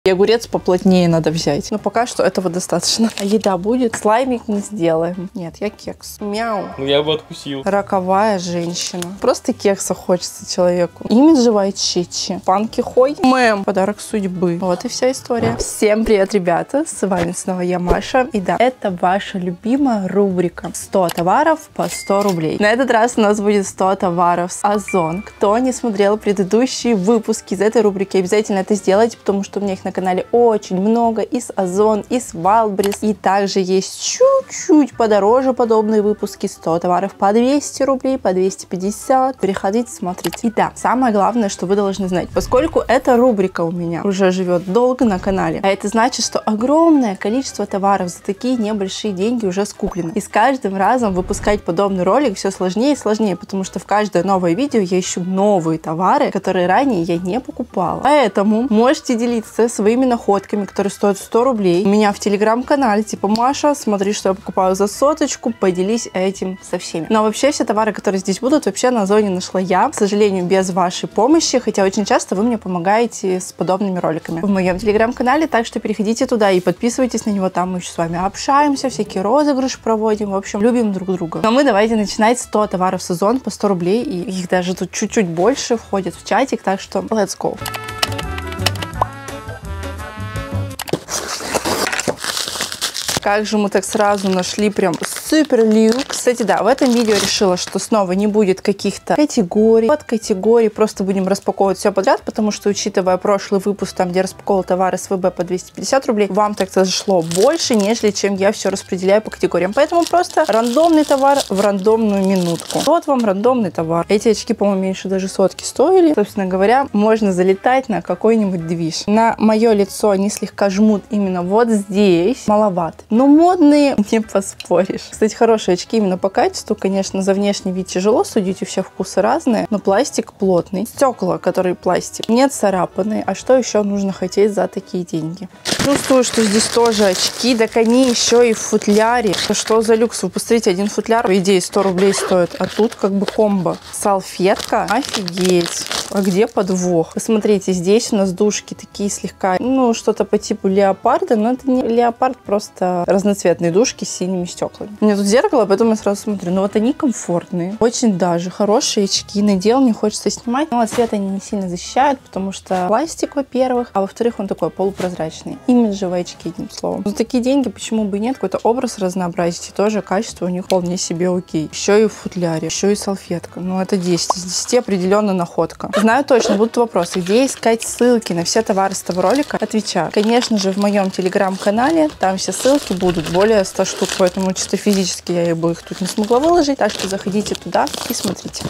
И огурец поплотнее надо взять. Но пока что этого достаточно. А еда будет? Слаймик не сделаем. Нет, я кекс. Мяу. Ну я бы откусил. Роковая женщина. Просто кекса хочется человеку. Имиджевая чичи. Панки хой. Мэм. Подарок судьбы. Вот и вся история. Всем привет, ребята. С вами снова я, Маша. И да, это ваша любимая рубрика 100 товаров по 100 рублей. На этот раз у нас будет 100 товаров с Озон. Кто не смотрел предыдущие выпуски из этой рубрики, обязательно это сделайте, потому что у меня их на канале очень много. И с Озон, и с Wildberries. И также есть чуть-чуть подороже подобные выпуски. 100 товаров по 200 рублей, по 250. Переходите, смотрите. И да, самое главное, что вы должны знать. Поскольку эта рубрика у меня уже живет долго на канале, а это значит, что огромное количество товаров за такие небольшие деньги уже скуплено. И с каждым разом выпускать подобный ролик все сложнее и сложнее, потому что в каждое новое видео я ищу новые товары, которые ранее я не покупала. Поэтому можете делиться своими находками, которые стоят 100 рублей. У меня в телеграм-канале, типа, Маша, смотри, что я покупаю за соточку, поделись этим со всеми. Но вообще все товары, которые здесь будут, вообще на Озоне нашла я, к сожалению, без вашей помощи, хотя очень часто вы мне помогаете с подобными роликами в моем телеграм-канале, так что переходите туда и подписывайтесь на него, там мы еще с вами общаемся, всякие розыгрыши проводим, в общем, любим друг друга. Но мы давайте начинать 100 товаров с Озон по 100 рублей, и их даже тут чуть-чуть больше входит в чатик, так что let's go. Как же мы так сразу нашли прям супер люкс. Кстати, да, в этом видео решила, что снова не будет каких-то категорий, подкатегорий, просто будем распаковывать все подряд, потому что, учитывая прошлый выпуск, там, где распаковывал товары с ВБ по 250 рублей, вам так-то зашло больше, нежели чем я все распределяю по категориям. Поэтому просто рандомный товар в рандомную минутку. Вот вам рандомный товар. Эти очки, по-моему, меньше даже сотки стоили. Собственно говоря, можно залетать на какой-нибудь движ. На мое лицо они слегка жмут именно вот здесь. Маловато. Но модные, не поспоришь. Кстати, хорошие очки именно по качеству. Конечно, за внешний вид тяжело судить, у всех вкусы разные, но пластик плотный. Стекла, которые пластик, не царапанные. А что еще нужно хотеть за такие деньги? Чувствую, что здесь тоже очки, так они еще и в футляре. Что за люкс? Вы посмотрите, один футляр, по идее, 100 рублей стоит, а тут как бы комбо. Салфетка, офигеть. А где подвох? Посмотрите, здесь у нас дужки такие слегка, ну, что-то по типу леопарда, но это не леопард, просто разноцветные дужки с синими стеклами. У меня тут зеркало, поэтому я сразу смотрю. Но вот они комфортные, очень даже хорошие очки. Надел, не хочется снимать. Но от света они не сильно защищают, потому что пластик, во-первых, а во-вторых, он такой полупрозрачный. Имиджевые очки, одним словом. За такие деньги почему бы и нет? Какой-то образ разнообразить, и тоже качество у них вполне себе окей. Еще и в футляре, еще и салфетка. Ну, это 10 из 10 определенно находка. Знаю точно, будут вопросы, где искать ссылки на все товары с того ролика. Отвечаю. Конечно же, в моем телеграм-канале, там все ссылки будут, более 100 штук, поэтому чисто физически я бы их тут не смогла выложить. Так что заходите туда и смотрите.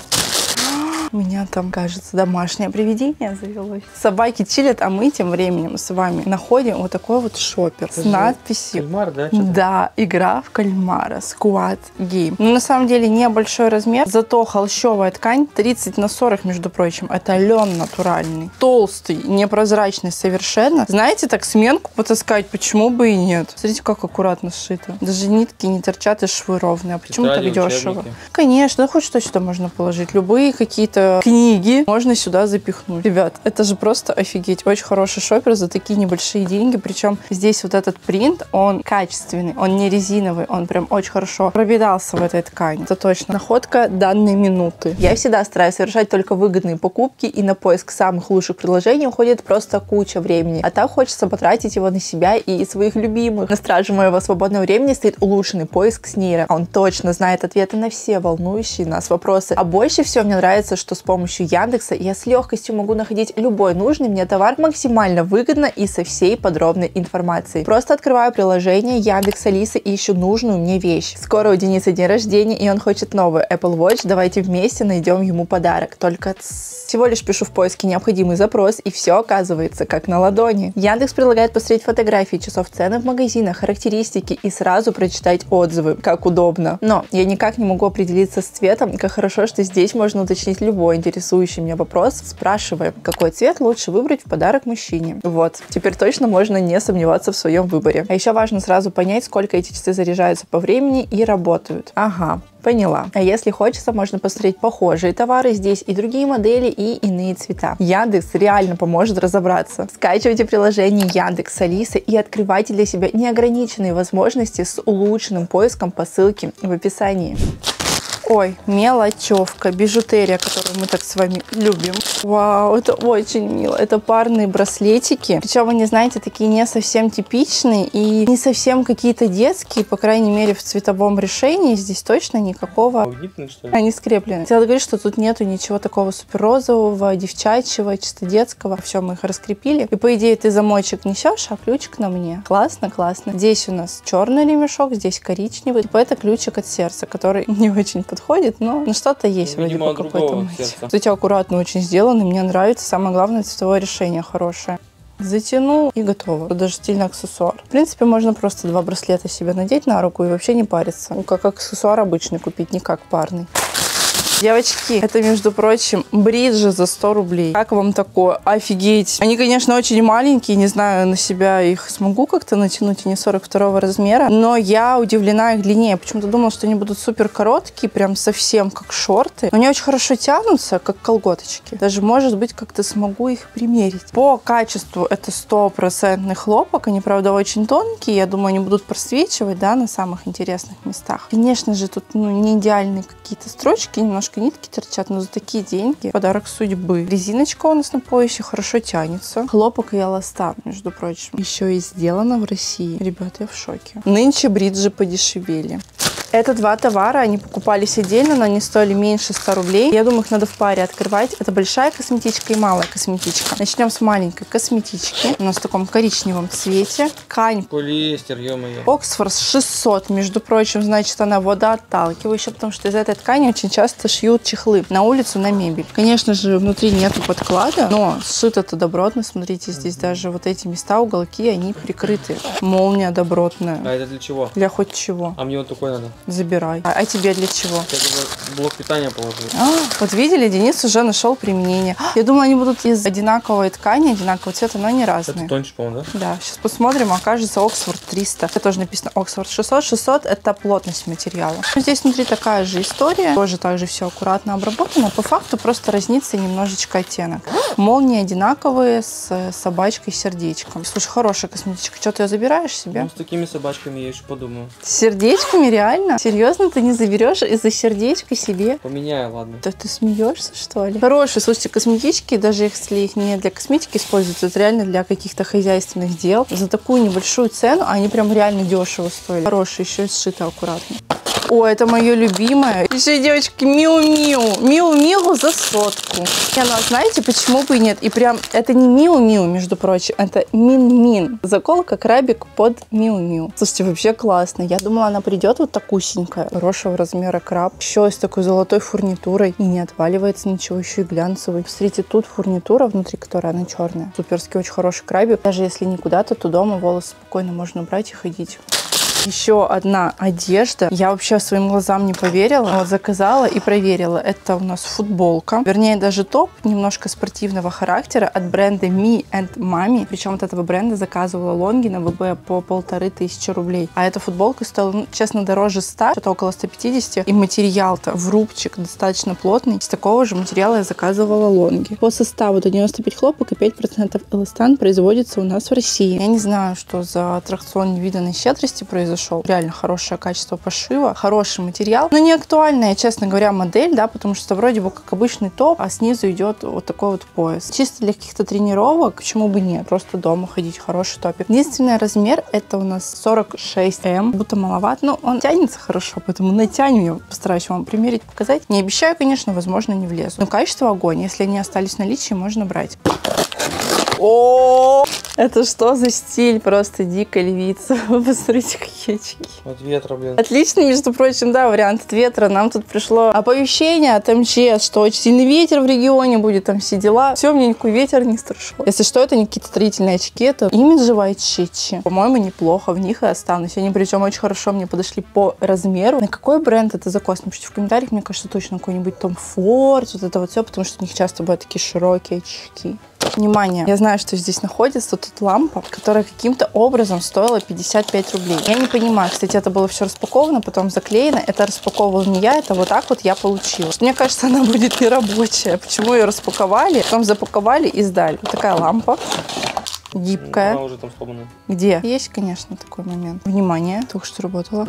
У меня там, кажется, домашнее привидение завелось. Собаки чилят, а мы тем временем с вами находим вот такой вот шопер с надписью. Кальмар, да? Да, игра в кальмара. Squad Game. Но на самом деле небольшой размер, зато холщовая ткань 30 на 40, между прочим. Это лен натуральный. Толстый, непрозрачный совершенно. Знаете, так сменку потаскать, почему бы и нет? Смотрите, как аккуратно сшито. Даже нитки не торчат и швы ровные. А почему так дешево? Учебники. Конечно, хоть что сюда можно положить. Любые какие-то книги можно сюда запихнуть. Ребят, это же просто офигеть. Очень хороший шопер за такие небольшие деньги. Причем здесь вот этот принт, он качественный, он не резиновый, он прям очень хорошо пропитался в этой ткани. Это точно находка данной минуты. Я всегда стараюсь совершать только выгодные покупки, и на поиск самых лучших предложений уходит просто куча времени. А так хочется потратить его на себя и своих любимых. На страже моего свободного времени стоит улучшенный поиск с Нейро. Он точно знает ответы на все волнующие нас вопросы. А больше всего мне нравится, что с помощью Яндекса я с легкостью могу находить любой нужный мне товар максимально выгодно и со всей подробной информацией. Просто открываю приложение Яндекс Алиса и ищу нужную мне вещь. Скоро у Дениса день рождения, и он хочет новый Apple Watch. Давайте вместе найдем ему подарок. Только всего лишь пишу в поиске необходимый запрос, и все оказывается как на ладони. Яндекс предлагает посмотреть фотографии часов, цены в магазинах, характеристики и сразу прочитать отзывы. Как удобно. Но я никак не могу определиться с цветом. Как хорошо, что здесь можно уточнить любой любой интересующий меня вопрос спрашиваем, какой цвет лучше выбрать в подарок мужчине. Вот, теперь точно можно не сомневаться в своем выборе. А еще важно сразу понять, сколько эти часы заряжаются по времени и работают. Ага. Поняла. А если хочется, можно посмотреть похожие товары здесь и другие модели, и иные цвета. Яндекс реально поможет разобраться. Скачивайте приложение Яндекс Алиса и открывайте для себя неограниченные возможности с улучшенным поиском по ссылке в описании. Ой, мелочевка, бижутерия, которую мы так с вами любим. Вау, это очень мило. Это парные браслетики. Причем они, знаете, такие не совсем типичные и не совсем какие-то детские, по крайней мере, в цветовом решении. Здесь точно никакого... Магнитные, что ли? Они скреплены. Хотела говорить, что тут нету ничего такого супер розового, девчачьего, чисто детского. Все, мы их раскрепили. И, по идее, ты замочек несешь, а ключик на мне. Классно, классно. Здесь у нас черный ремешок, здесь коричневый. Типа это ключик от сердца, который не очень подходит, но что-то есть вроде по какой-то. Кстати, аккуратно очень сделано, мне нравится. Самое главное, цветовое решение хорошее. Затянул и готово. Тут даже стильный аксессуар. В принципе, можно просто 2 браслета себе надеть на руку и вообще не париться. Ну, как аксессуар обычный купить, не как парный. Девочки, это, между прочим, бриджи за 100 рублей. Как вам такое? Офигеть. Они, конечно, очень маленькие. Не знаю, на себя их смогу как-то натянуть. Они 42 размера. Но я удивлена их длине. Я почему-то думала, что они будут супер короткие. Прям совсем как шорты. Но они очень хорошо тянутся, как колготочки. Даже, может быть, как-то смогу их примерить. По качеству это 100% хлопок. Они, правда, очень тонкие. Я думаю, они будут просвечивать, да, на самых интересных местах. Конечно же, тут не идеальные какие-то строчки. Немножко нитки торчат, но за такие деньги подарок судьбы. Резиночка у нас на поясе хорошо тянется. Хлопок и эластан, между прочим. Еще и сделано в России. Ребята, я в шоке. Нынче бриджи подешевели. Это 2 товара, они покупались отдельно, но они стоили меньше 100 рублей. Я думаю, их надо в паре открывать. Это большая косметичка и малая косметичка. Начнем с маленькой косметички. У нас в таком коричневом цвете. Ткань. Полиэстер, ё-моё. Оксфорд 600, между прочим, значит, она водоотталкивающая, потому что из этой ткани очень часто шьют чехлы на улицу, на мебель. Конечно же, внутри нету подклада, но сшито-то добротно. Смотрите, здесь даже вот эти места, уголки, они прикрыты. Молния добротная. А это для чего? Для хоть чего. А мне вот такой надо. Забирай. А тебе для чего? Я блок питания положил. Вот видели, Денис уже нашел применение. Я думала, они будут из одинаковой ткани, одинакового цвета, но они разные. Это тоньше, по-моему, да? Да, сейчас посмотрим. Окажется Оксфорд 300. Это тоже написано Оксфорд 600. 600 это плотность материала. Здесь внутри такая же история. Тоже также все аккуратно обработано. По факту просто разнится немножечко оттенок. Молнии одинаковые с собачкой сердечком. Слушай, хорошая косметичка. Что, ты ее забираешь себе? Ну, с такими собачками я еще подумаю. С сердечками реально? Серьезно, ты не заберешь из-за сердечка себе? Поменяю, ладно. Да ты смеешься, что ли? Хорошие, слушайте, косметички, даже если их не для косметики используются, это реально для каких-то хозяйственных дел. За такую небольшую цену они прям реально дешево стоят. Хорошие, еще и сшито аккуратно. О, это мое любимое. Еще, девочки, Миу-Миу. Миу-Миу за 100. И она, знаете, почему бы и нет? И прям, это не Миу-Миу, между прочим, это Мин-Мин. Заколка крабик под Миу-Миу. Слушайте, вообще классно. Я думала, она придет вот такусенькая, хорошего размера краб. Еще с такой золотой фурнитурой. И не отваливается ничего, еще и глянцевый. Посмотрите, тут фурнитура внутри, которая она черная. Суперский, очень хороший крабик. Даже если не куда-то, то дома волосы спокойно можно брать и ходить. Еще одна одежда. Я вообще своим глазам не поверила. Вот заказала и проверила. Это у нас футболка. Вернее, даже топ немножко спортивного характера от бренда Me and Mommy. Причем от этого бренда заказывала лонги на ВБ по 1500 рублей. А эта футболка стоила, ну, честно, дороже 100, что-то около 150. И материал-то в рубчик достаточно плотный. Из такого же материала я заказывала лонги. По составу до 95 хлопок и 5% эластан производится у нас в России. Я не знаю, что за аттракцион невиданной щедрости произошел. Реально хорошее качество пошива, хороший материал, но не актуальная, честно говоря, модель, да, потому что вроде бы как обычный топ, а снизу идет вот такой вот пояс. Чисто для каких-то тренировок, почему бы нет, просто дома ходить, хороший топик. Единственный размер это у нас 46М, будто маловат, но он тянется хорошо, поэтому натянем его, постараюсь вам примерить, показать. Не обещаю, конечно, возможно, не влезу. Но качество огонь, если они остались в наличии, можно брать. О! Это что за стиль? Просто дикая львица. Вы посмотрите, какие очки. От ветра, блин. Отличный, между прочим, да, вариант от ветра. Нам тут пришло оповещение от МЧС, что очень сильный ветер в регионе будет, там все дела. Все, мне никакой ветер не страшно. Если что, это не какие-то строительные очки, это имиджевые очки. По-моему, неплохо, в них и останусь. Они причем очень хорошо мне подошли по размеру. На какой бренд это закос? Напишите в комментариях, мне кажется, точно какой-нибудь Tom Ford, вот это вот все, потому что у них часто бывают такие широкие очки. Внимание, я знаю, что здесь находится тут лампа, которая каким-то образом стоила 55 рублей. Я не понимаю, кстати, это было все распаковано, потом заклеено. Это распаковывал не я, это вот так вот я получила. Мне кажется, она будет нерабочая. Почему ее распаковали, потом запаковали и сдали. Вот такая лампа. Гибкая. Она уже там сломана. Где? Есть, конечно, такой момент. Внимание, только что работала.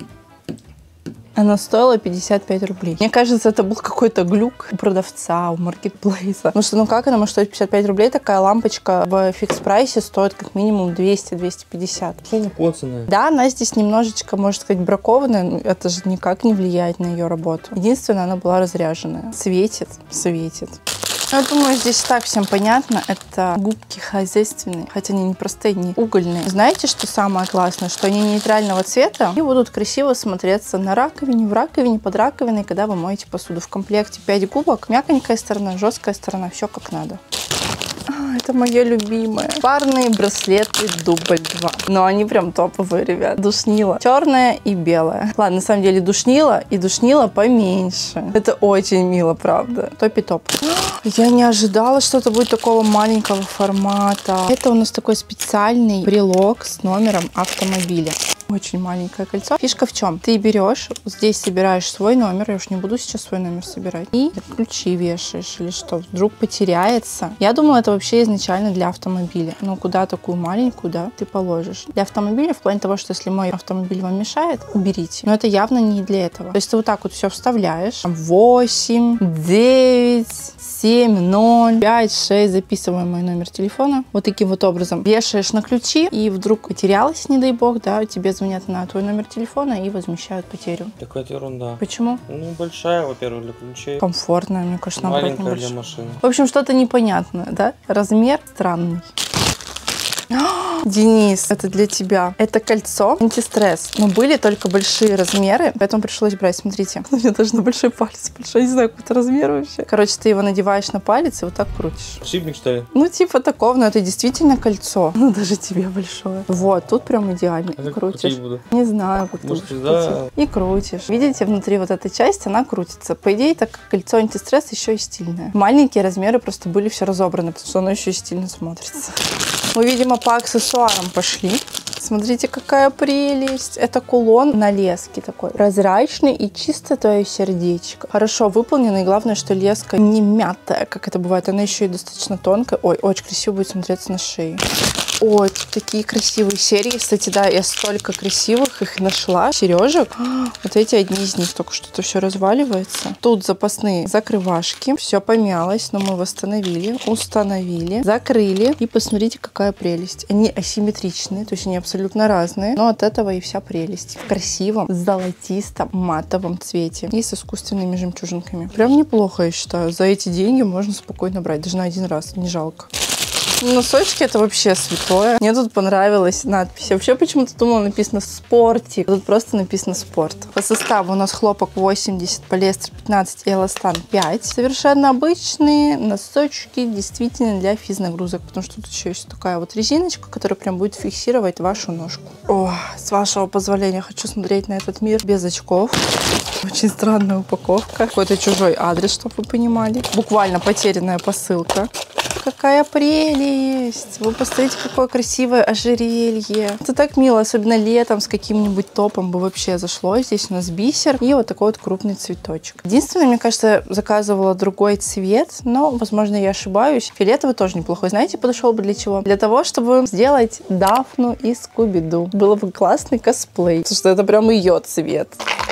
Она стоила 55 рублей. Мне кажется, это был какой-то глюк у продавца, у маркетплейса. Потому что, ну как она может стоить 55 рублей? Такая лампочка в фикс-прайсе стоит как минимум 200-250. Что она коцаная? Да, она здесь немножечко, можно сказать, бракованная, но это же никак не влияет на ее работу. Единственное, она была разряженная. Светит. Я думаю, здесь так всем понятно. Это губки хозяйственные, хотя они не простые, не угольные. Знаете, что самое классное? Что они нейтрального цвета и будут красиво смотреться на раковине, в раковине, под раковиной, когда вы моете посуду. В комплекте 5 губок, мягонькая сторона, жесткая сторона, все как надо. Это моя любимая. Парные браслеты дубль 2. Но они прям топовые, ребят. Душнила. Черная и белая. Ладно, на самом деле душнила и душнила поменьше. Это очень мило, правда. Топи-топ. Я не ожидала, что это будет такого маленького формата. Это у нас такой специальный брелок с номером автомобиля. Очень маленькое кольцо. Фишка в чем? Ты берешь, здесь собираешь свой номер, я уж не буду сейчас свой номер собирать, и ключи вешаешь или что, вдруг потеряется. Я думала, это вообще изначально для автомобиля. Ну, куда такую маленькую, да, ты положишь. Для автомобиля в плане того, что если мой автомобиль вам мешает, уберите. Но это явно не для этого. То есть ты вот так вот все вставляешь. 8, 9, 7, 0, 5, 6, записываем мой номер телефона. Вот таким вот образом вешаешь на ключи, и вдруг потерялась, не дай бог, да, тебе звонят на твой номер телефона и возмещают потерю. Такая ерунда. Почему? Ну, большая, во-первых, для ключей. Комфортная, мне кажется, наоборот, Маленькая небольшая. для машины. В общем, что-то непонятное, да? Размер странный. Денис, это для тебя. Это кольцо антистресс. Но были только большие размеры, поэтому пришлось брать. Смотрите, у меня даже на большой палец большой. Я не знаю, какой это размер вообще. Короче, ты его надеваешь на палец и вот так крутишь. Шипник, что ли? Ну, типа такого, но это действительно кольцо. Ну, даже тебе большое. Вот, тут прям идеально. А как Крутишь. крутить буду? Не знаю, как Может, ты будешь да. крутить. И крутишь. Видите, внутри вот эта часть, она крутится. По идее, так как кольцо антистресс еще и стильное. Маленькие размеры просто были все разобраны, потому что оно еще и стильно смотрится. Мы, видимо, по аксессуарам пошли. Смотрите, какая прелесть. Это кулон на леске такой. Прозрачный и чисто твое сердечко. Хорошо выполненный. Главное, что леска не мятая, как это бывает. Она еще и достаточно тонкая. Ой, очень красиво будет смотреться на шее. Ой, тут такие красивые серии. Кстати, да, я столько красивых их нашла. Сережек. Вот эти одни из них. Только что-то все разваливается. Тут запасные закрывашки. Все помялось, но мы восстановили, установили, закрыли. И посмотрите, какая прелесть. Они асимметричные, то есть они абсолютно разные. Но от этого и вся прелесть. В красивом, золотистом, матовом цвете. И с искусственными жемчужинками. Прям неплохо, я считаю. За эти деньги можно спокойно брать. Даже на один раз. Не жалко. Носочки — это вообще святое. Мне тут понравилась надпись. Я вообще почему-то думала, написано «спортик». Тут просто написано «спорт». По составу у нас хлопок 80, полиэстер 15 и эластан 5. Совершенно обычные носочки, действительно для физнагрузок. Потому что тут еще есть такая вот резиночка, которая прям будет фиксировать вашу ножку. О, с вашего позволения хочу смотреть на этот мир без очков. Очень странная упаковка. Какой-то чужой адрес, чтобы вы понимали. Буквально потерянная посылка. Какая прелесть! Вы посмотрите, какое красивое ожерелье. Это так мило, особенно летом с каким-нибудь топом бы вообще зашло. Здесь у нас бисер и вот такой вот крупный цветочек. Единственное, мне кажется, заказывала другой цвет, но, возможно, я ошибаюсь. Фиолетовый тоже неплохой. Знаете, подошел бы для чего? Для того, чтобы сделать Дафну из Скуби-Ду. Было бы классный косплей, потому что это прям ее цвет.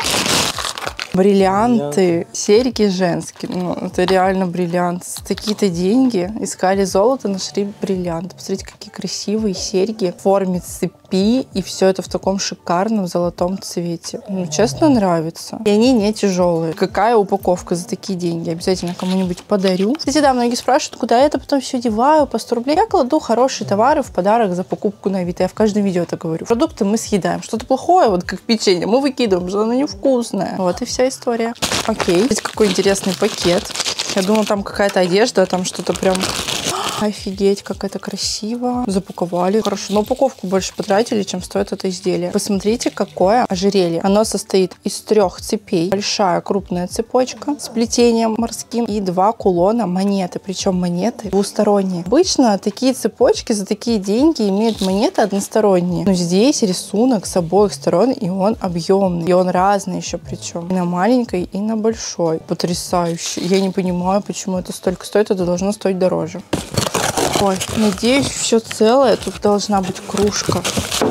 Бриллианты, серьги женские, ну, это реально бриллиант. Такие-то деньги, искали золото, нашли бриллиант. Посмотрите, какие красивые серьги в форме цепи. Пи, и все это в таком шикарном золотом цвете. Ну, честно, нравится. И они не тяжелые. Какая упаковка за такие деньги? Обязательно кому-нибудь подарю. Кстати, да, многие спрашивают, куда я это потом все деваю по 100 рублей. Я кладу хорошие товары в подарок за покупку на Авито. Я в каждом видео это говорю. Продукты мы съедаем. Что-то плохое, вот как печенье, мы выкидываем, что оно невкусное. Вот и вся история. Окей. Здесь какой интересный пакет. Я думала, там какая-то одежда, а там что-то прям... Офигеть, как это красиво. Запаковали. Хорошо, но упаковку больше потратили, чем стоит это изделие. Посмотрите, какое ожерелье. Оно состоит из 3 цепей. Большая крупная цепочка с плетением морским и 2 кулона монеты. Причем монеты двусторонние. Обычно такие цепочки за такие деньги имеют монеты односторонние. Но здесь рисунок с обоих сторон, и он объемный. И он разный еще причем. И на маленькой, и на большой. Потрясающе. Я не понимаю, почему это столько стоит. Это должно стоить дороже. Ой, надеюсь, все целое. Тут должна быть кружка.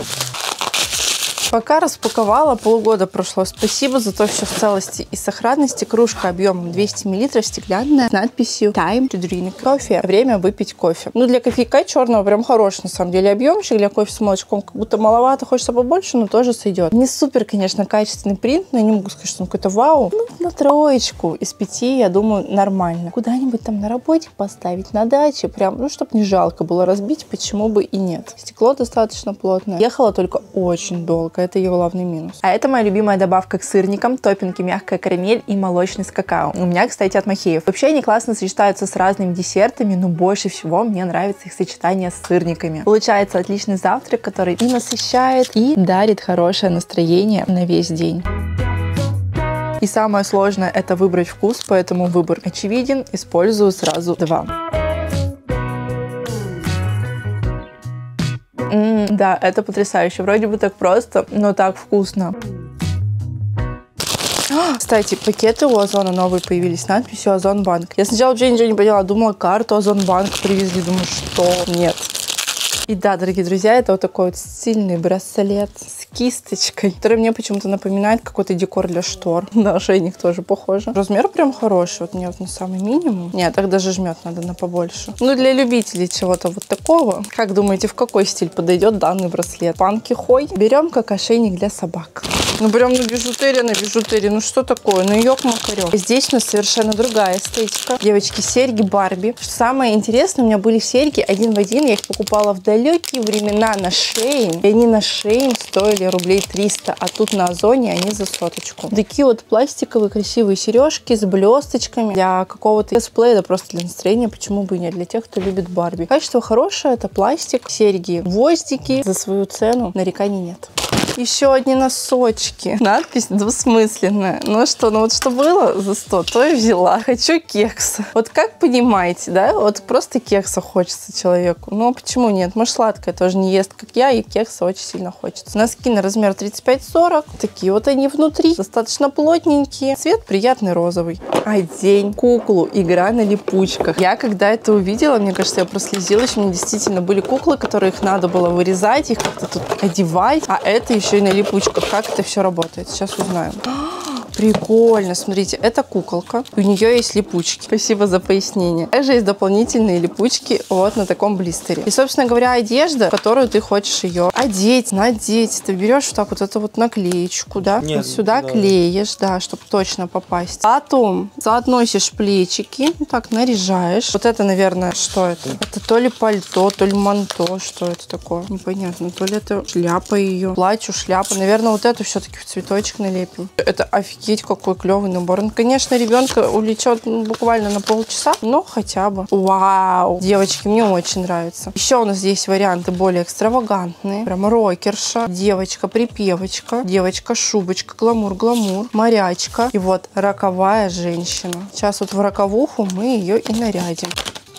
Пока распаковала, полгода прошло. Спасибо за то, что в целости и сохранности. Кружка объемом 200 мл, стеклянная, с надписью Time to drink coffee. Время выпить кофе. Ну, для кофейка черного прям хороший, на самом деле, объемчик. Для кофе с молочком как будто маловато, хочется побольше, но тоже сойдет. Не супер, конечно, качественный принт, но я не могу сказать, что он какой-то вау. Ну, на 3 из 5, я думаю, нормально. Куда-нибудь там на работе поставить, на даче, прям, ну, чтобы не жалко было разбить, почему бы и нет. Стекло достаточно плотное. Ехала только очень долго. Это ее главный минус. А это моя любимая добавка к сырникам. Топпинги мягкая карамель и молочный с какао. У меня, кстати, от Махеев. Вообще они классно сочетаются с разными десертами, но больше всего мне нравится их сочетание с сырниками. Получается отличный завтрак, который и насыщает, и дарит хорошее настроение на весь день. И самое сложное — это выбрать вкус, поэтому выбор очевиден. Использую сразу 2. Да, это потрясающе. Вроде бы так просто, но так вкусно. Кстати, пакеты у Озона новые появились с надписью Озонбанк. Я сначала вообще ничего не поняла, думала, карту Озонбанк привезли. Думаю, что? Нет. И да, дорогие друзья, это вот такой вот стильный браслет с кисточкой, который мне почему-то напоминает какой-то декор для штор. На ошейник тоже похоже. Размер прям хороший. Вот мне вот на самый минимум. Нет, так даже жмет надо на побольше. Ну, для любителей чего-то вот такого. Как думаете, в какой стиль подойдет данный браслет? Панки хой. Берем как ошейник для собак. Ну, прям на бижутерии. Ну, что такое? Ну, ёк-макарёк. Здесь у нас совершенно другая эстетика. Девочки, серьги Барби. Что самое интересное, у меня были серьги один в один. Я их покупала в далекие времена на Shein. И они на Shein стоили рублей 300. А тут на Озоне они за 100. Такие вот пластиковые красивые сережки с блесточками. Для какого-то косплея, да просто для настроения. Почему бы и нет? Для тех, кто любит Барби. Качество хорошее. Это пластик. Серьги гвоздики. За свою цену нареканий нет. Еще одни носочки. Надпись двусмысленная. Ну что, ну вот что было за 100, то и взяла. Хочу кекса. Вот как понимаете, да? Вот просто кекса хочется человеку. Ну почему нет? Может, сладкое тоже не ест, как я, и кекса очень сильно хочется. Носки на размер 35-40. Такие вот они внутри. Достаточно плотненькие. Цвет приятный розовый. Одень куклу. Игра на липучках. Я когда это увидела, мне кажется, я прослезилась. У меня действительно были куклы, которые их надо было вырезать, их как-то тут одевать. А это еще и на липучках. Как это все работает? Сейчас узнаем. Прикольно, смотрите, это куколка, у нее есть липучки. Спасибо за пояснение. Также есть дополнительные липучки вот на таком блистере. И, собственно говоря, одежда, в которую ты хочешь ее одеть, надеть. Ты берешь вот так вот эту вот наклеечку, да, нет, вот сюда да. Клеишь, да, чтобы точно попасть. Потом соотносишь плечики, вот так наряжаешь. Вот это, наверное, что это? Это то ли пальто, то ли манто, что это такое? Непонятно. То ли это шляпа ее, платье, шляпа. Наверное, вот эту все-таки в цветочек налепим. Это офигенно. Какой клевый набор. Он, конечно, ребенка увлечет буквально на полчаса, но хотя бы. Вау! Девочки, мне очень нравится. Еще у нас здесь варианты более экстравагантные. Прям рокерша, девочка-припевочка, девочка-шубочка, гламур-гламур, морячка. И вот роковая женщина. Сейчас вот в роковуху мы ее и нарядим.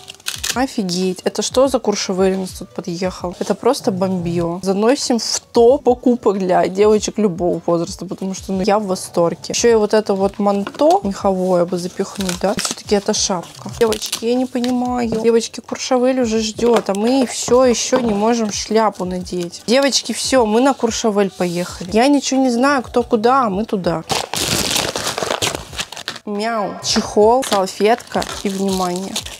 Офигеть. Это что за куршевель у нас тут подъехал? Это просто бомбило. Заносим в топ покупок для девочек любого возраста, потому что я в восторге. Еще и вот это вот манто меховое бы запихнуть, да? Все-таки это шапка. Девочки, я не понимаю. Девочки, куршевель уже ждет, а мы все еще не можем шляпу надеть. Девочки, все, мы на куршевель поехали. Я ничего не знаю, кто куда, а мы туда. Мяу. Чехол, салфетка и, внимание,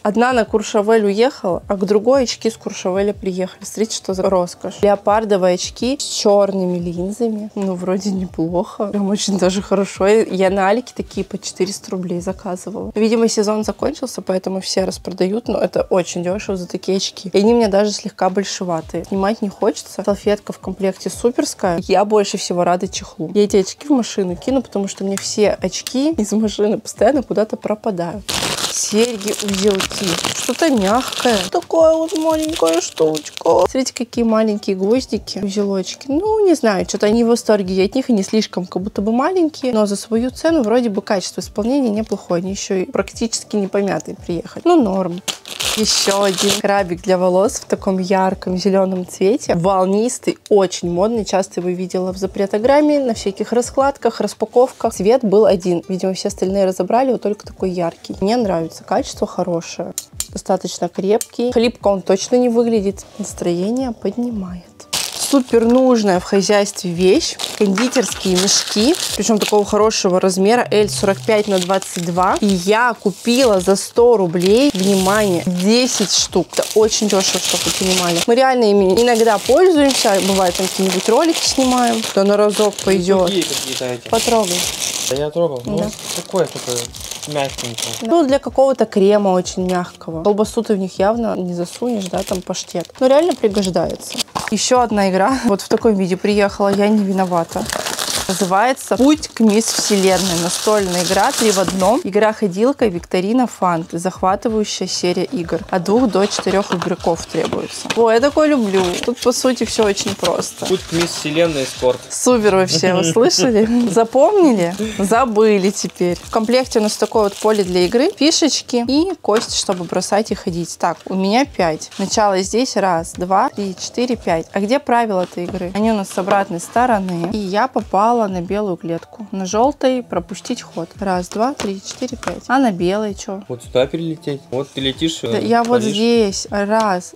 Одна на Куршавель уехала, а к другой очки с Куршавеля приехали. Смотрите, что за роскошь. Леопардовые очки с черными линзами. Ну, вроде неплохо. Прям очень даже хорошо. Я на Алике такие по 400 рублей заказывала. Видимо, сезон закончился, поэтому все распродают, но это очень дешево за такие очки. И они мне даже слегка большеватые. Снимать не хочется. Салфетка в комплекте суперская. Я больше всего рада чехлу. Я эти очки в машину кину, потому что мне все очки из машины постоянно куда-то пропадают. Серьги, узелки. Что-то мягкое. Такая вот маленькая штучка. Смотрите, какие маленькие гвоздики, узелочки. Ну, не знаю, что-то они в восторге от них. Они слишком как будто бы маленькие, но за свою цену вроде бы качество исполнения неплохое. Они еще и практически не помятые приехали. Ну, норм. Еще один крабик для волос в таком ярком зеленом цвете. Волнистый, очень модный. Часто его видела в запретограмме, на всяких раскладках, распаковках. Цвет был один. Видимо, все остальные разобрали, вот только такой яркий. Мне нравится. Качество хорошее. Достаточно крепкий. Хлипко он точно не выглядит. Настроение поднимает. Супер нужная в хозяйстве вещь. Кондитерские мешки. Причем такого хорошего размера. L45 на 22. И я купила за 100 рублей, внимание, 10 штук. Это очень дешево, чтобы вы понимали. Мы реально ими иногда пользуемся. Бывает, там какие-нибудь ролики снимаем. Да на разок пойдет. Какие-то эти. Потрогай. Да я трогал. Да. Ну, такое мягкенькое. Да. Ну, для какого-то крема очень мягкого. Колбасу ты в них явно не засунешь, да, там паштет. Но реально пригождается. Еще одна игра. Вот в таком виде приехала. Я не виновата. Называется «Путь к мисс Вселенной». Настольная игра 3 в 1. Игра-ходилка, викторина, фанты. Захватывающая серия игр. От 2 до 4 игроков требуется. О, я такое люблю. Тут, по сути, все очень просто. Путь к мисс Вселенной спорт. Супер вообще, вы слышали? Запомнили? Забыли теперь. В комплекте у нас такое вот поле для игры, фишечки и кости, чтобы бросать и ходить. Так, у меня 5. Начало здесь. 1, 2, 3, 4, 5. А где правила этой игры? Они у нас с обратной стороны. И я попала на белую клетку. На желтой пропустить ход. 1, 2, 3, 4, 5. А на белой что? Вот сюда перелететь. Вот ты летишь. Да, я вот здесь. 1,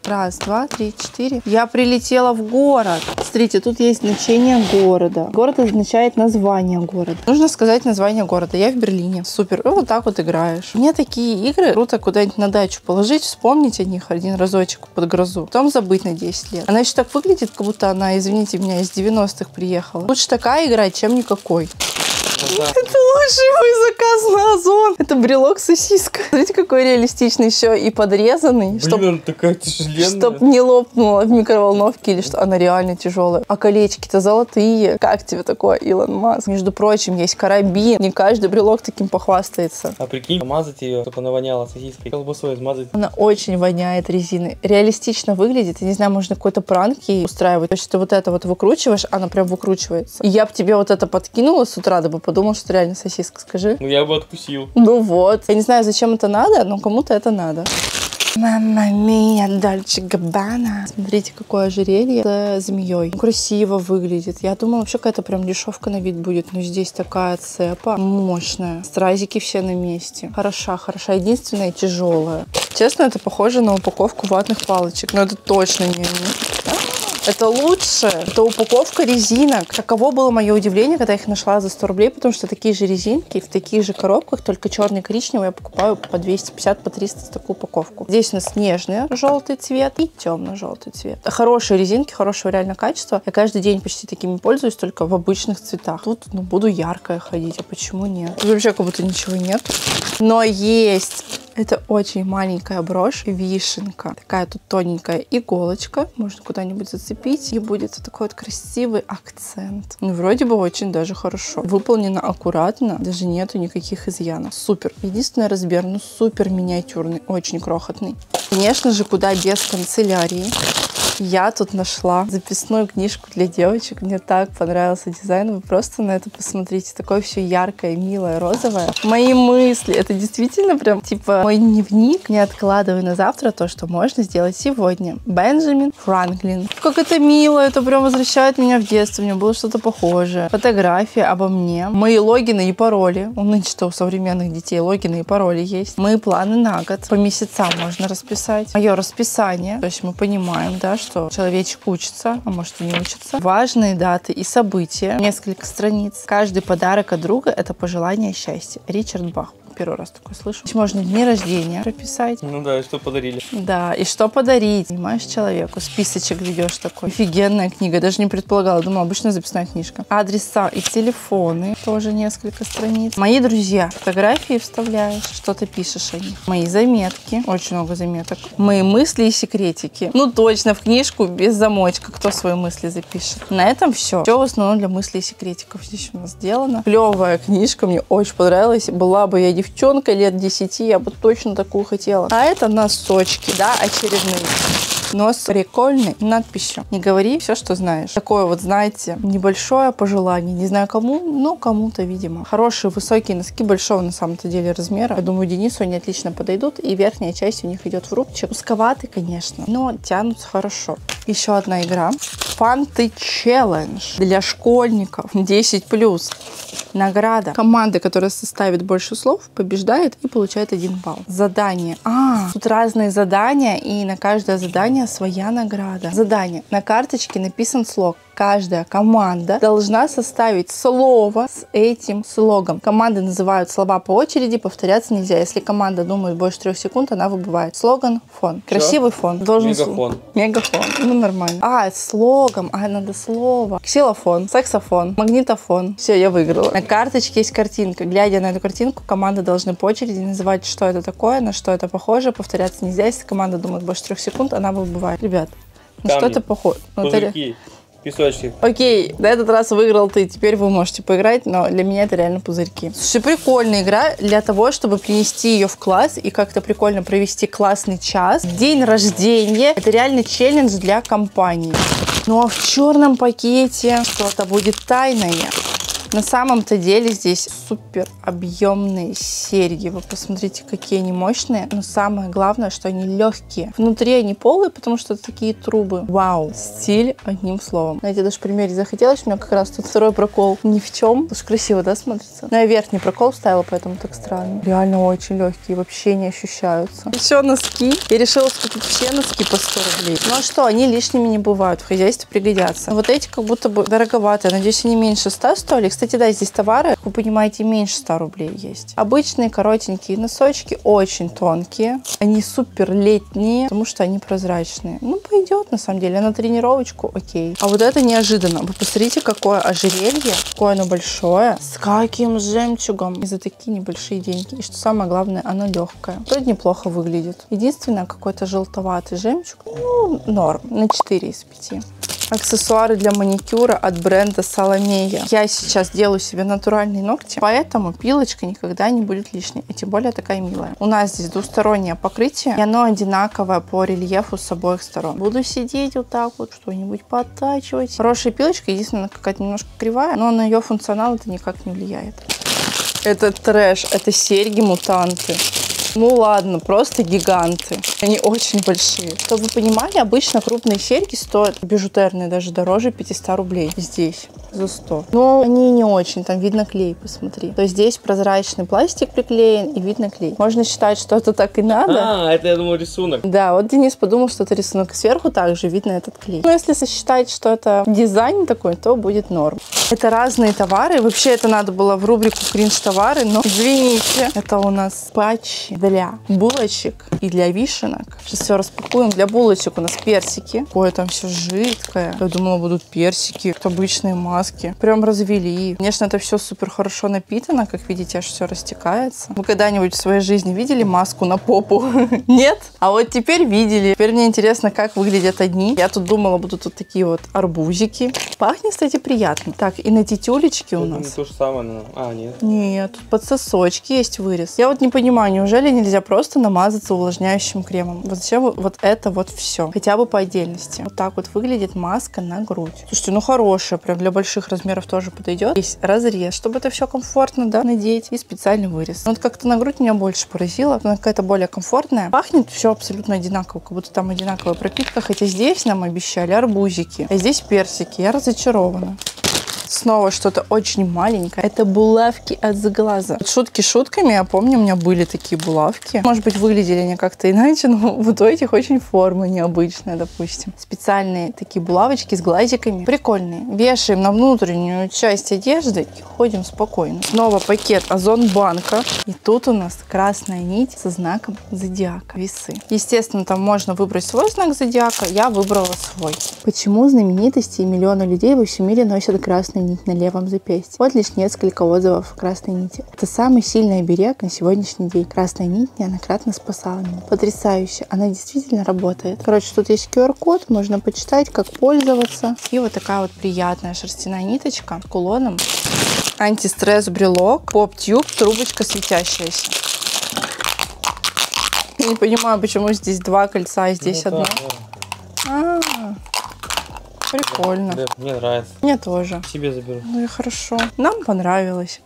2, 3, 4. Я прилетела в город. Смотрите, тут есть значение города. Город означает название города. Нужно сказать название города. Я в Берлине. Супер. И вот так вот играешь. Мне такие игры круто куда-нибудь на дачу положить, вспомнить о них один разочек под грозу. Потом забыть на 10 лет. Она еще так выглядит, как будто она, извините меня, из 90-х приехала. Лучше такая игра, чем никакой. Это лучший мой заказ на Озон. Это брелок-сосиска. Смотрите, какой реалистичный, еще и подрезанный. Блин, она такая тяжеленная. Чтоб не лопнула в микроволновке или что. Она реально тяжелая. А колечки-то золотые. Как тебе такое, Илон Маск? Между прочим, есть карабин. Не каждый брелок таким похвастается. А прикинь, мазать ее, чтобы она воняла сосиской. Колбасой измазать. Она очень воняет резиной. Реалистично выглядит. Я не знаю, можно какой-то пранк ей устраивать. То есть ты вот это вот выкручиваешь, она прям выкручивается. И я бы тебе вот это подкинула с утра, да бы подумал, что реально сосиска, скажи. Ну, я бы откусил. Ну вот. Я не знаю, зачем это надо, но кому-то это надо. Мамма мия, Дольче Габбана. Смотрите, какое ожерелье с змеей. Красиво выглядит. Я думала, вообще какая-то прям дешевка на вид будет. Но здесь такая цепа мощная. Стразики все на месте. Хороша, хороша. Единственная тяжелая. Честно, это похоже на упаковку ватных палочек. Но это точно не они. Это лучше. Это упаковка резинок. Таково было мое удивление, когда я их нашла за 100 рублей, потому что такие же резинки в таких же коробках, только черный и коричневый, я покупаю по 250, по 300 за такую упаковку. Здесь у нас нежный желтый цвет и темно-желтый цвет. Хорошие резинки, хорошего реально качества. Я каждый день почти такими пользуюсь, только в обычных цветах. Тут буду яркая ходить, а почему нет? Тут вообще как будто ничего нет. Но есть... Это очень маленькая брошь, вишенка. Такая тут тоненькая иголочка. Можно куда-нибудь зацепить. И будет вот такой вот красивый акцент. Ну, вроде бы очень даже хорошо. Выполнено аккуратно. Даже нету никаких изъянов. Супер. Единственный размер, ну, супер миниатюрный. Очень крохотный. Конечно же, куда без канцелярии. Я тут нашла записную книжку для девочек. Мне так понравился дизайн. Вы просто на это посмотрите. Такое все яркое, милое, розовое. Мои мысли. Это действительно прям типа мой дневник. Не откладывай на завтра то, что можно сделать сегодня. Бенджамин Франклин. Как это мило. Это прям возвращает меня в детство. У меня было что-то похожее. Фотографии обо мне. Мои логины и пароли. Нынче-то у современных детей логины и пароли есть. Мои планы на год. По месяцам можно расписать. Мое расписание. То есть мы понимаем, да, что человечек учится, а может и не учится. Важные даты и события. Несколько страниц. Каждый подарок от друга — это пожелание счастья. Ричард Бах. Первый раз такое слышу. Здесь можно дни рождения прописать. Ну да, и что подарили? Да, и что подарить, понимаешь, человеку. Списочек ведешь такой. Офигенная книга, даже не предполагала. Думала, обычная записная книжка. Адреса и телефоны, тоже несколько страниц. Мои друзья, фотографии вставляешь, что-то пишешь о них. Мои заметки, очень много заметок. Мои мысли и секретики. Ну точно, в книжку без замочка, кто свои мысли запишет. На этом все. Все в основном для мыслей и секретиков здесь у нас сделано. Клевая книжка, мне очень понравилась. Была бы я девчонка лет 10, я бы точно такую хотела. А это носочки, да, очередные. Но с прикольной надписью. Не говори все, что знаешь. Такое вот, знаете, небольшое пожелание. Не знаю кому, но кому-то, видимо. Хорошие высокие носки большого на самом-то деле размера. Я думаю, Денису они отлично подойдут. И верхняя часть у них идет в рубчик. Узковатый, конечно, но тянутся хорошо. Еще одна игра. Фанты челлендж для школьников 10+. Награда. Команда, которая составит больше слов, побеждает и получает 1 балл. Задание. Тут разные задания, и на каждое задание своя награда. Задание. На карточке написан слог. Каждая команда должна составить слово с этим слогом. Команды называют слова по очереди, повторяться нельзя. Если команда думает больше 3 секунд, она выбывает. Слоган, фон. Красивый фон. Должен Мегафон. Мегафон. Ну, нормально. Слогом. Надо слово. Ксилофон, саксофон, магнитофон. Все, я выиграла. На карточке есть картинка. Глядя на эту картинку, команды должны по очереди называть, что это такое, на что это похоже. Повторяться нельзя. Если команда думает больше 3 секунд, она выбывает. Ребят, что это похоже? Пузырьки. Песочки. Окей, на этот раз выиграл ты. Теперь вы можете поиграть, но для меня это реально пузырьки. Слушай, прикольная игра для того, чтобы принести ее в класс и как-то прикольно провести классный час. День рождения. Это реально челлендж для компании. Ну а в черном пакете что-то будет тайное. На самом-то деле здесь супер объемные серьги. Вы посмотрите, какие они мощные. Но самое главное, что они легкие. Внутри они полые, потому что это такие трубы. Вау, стиль одним словом. Знаете, даже примерить захотелось. У меня как раз тут второй прокол ни в чем. Уж красиво, да, смотрится? Но я верхний прокол вставила, поэтому так странно. Реально очень легкие, вообще не ощущаются. Еще носки. Я решила скупить все носки по 100 рублей. Ну а что, они лишними не бывают. В хозяйстве пригодятся. Вот эти как будто бы дороговатые. Надеюсь, они меньше 100 стоили. Кстати, да, здесь товары, как вы понимаете, меньше 100 рублей есть. Обычные коротенькие носочки, очень тонкие. Они супер летние, потому что они прозрачные. Ну, пойдет, на самом деле. На тренировочку окей. А вот это неожиданно. Вы посмотрите, какое ожерелье. Какое оно большое. С каким жемчугом. И за такие небольшие деньги. И что самое главное, оно легкое. Вроде неплохо выглядит. Единственное, какой-то желтоватый жемчуг. Ну, норм. На 4 из 5. Аксессуары для маникюра от бренда Соломея. Я сейчас делаю себе натуральные ногти, поэтому пилочка никогда не будет лишней. И тем более такая милая. У нас здесь двустороннее покрытие, и оно одинаковое по рельефу с обоих сторон. Буду сидеть вот так вот, что-нибудь подтачивать. Хорошая пилочка, единственное, какая-то немножко кривая, но на ее функционал это никак не влияет. Это трэш, это серьги-мутанты. Ну ладно, просто гиганты. Они очень большие. Чтобы вы понимали, обычно крупные серьги стоят, бижутерные, даже дороже 500 рублей. Здесь за 100. Но они не очень, там видно клей, посмотри. То есть здесь прозрачный пластик приклеен и видно клей. Можно считать, что это так и надо. Это, я думаю, рисунок. Да, вот Денис подумал, что это рисунок. Сверху также видно этот клей. Но если сосчитать, что это дизайн такой, то будет норм. Это разные товары. Вообще это надо было в рубрику кринж-товары, но извините. Это у нас патчи для булочек и для вишенок. Сейчас все распакуем. Для булочек у нас персики. Ой, там все жидкое. Я думала, будут персики. Это обычные маски. Прям развели. Конечно, это все супер хорошо напитано. Как видите, аж все растекается. Вы когда-нибудь в своей жизни видели маску на попу? Нет? А вот теперь видели. Теперь мне интересно, как выглядят одни. Я тут думала, будут вот такие вот арбузики. Пахнет, кстати, приятно. Так, и на тетюлечке у нас. То же самое. Нет. Нет, тут под сосочки есть вырез. Я вот не понимаю, неужели нельзя просто намазаться увлажняющим кремом? Вот зачем вот это вот все? Хотя бы по отдельности. Вот так вот выглядит маска на грудь. Слушайте, ну хорошая, прям для больших размеров тоже подойдет. Есть разрез, чтобы это все комфортно, да, надеть. И специальный вырез. Вот как-то на грудь меня больше поразила. Она какая-то более комфортная. Пахнет все абсолютно одинаково, как будто там одинаковая пропитка. Хотя здесь нам обещали арбузики, а здесь персики. Я разочарована. Снова что-то очень маленькое. Это булавки от сглаза. Шутки шутками, я помню, у меня были такие булавки. Может быть, выглядели они как-то иначе, но вот у этих очень форма необычная, допустим. Специальные такие булавочки с глазиками. Прикольные. Вешаем на внутреннюю часть одежды и ходим спокойно. Снова пакет Озон банка. И тут у нас красная нить со знаком зодиака. Весы. Естественно, там можно выбрать свой знак зодиака. Я выбрала свой. Почему знаменитости и миллионы людей во всем мире носят красную нить на левом запястье? Вот лишь несколько отзывов о красной нити. Это самый сильный оберег на сегодняшний день. Красная нить неоднократно спасала меня. Потрясающе. Она действительно работает. Короче, тут есть QR-код. Можно почитать, как пользоваться. И вот такая вот приятная шерстяная ниточка с кулоном. Антистресс брелок. Поп-тюб. Трубочка светящаяся. Я не понимаю, почему здесь два кольца, а здесь одно. Да. Прикольно. Да, мне нравится. Мне тоже. Себе заберу. Ну и хорошо. Нам понравилось.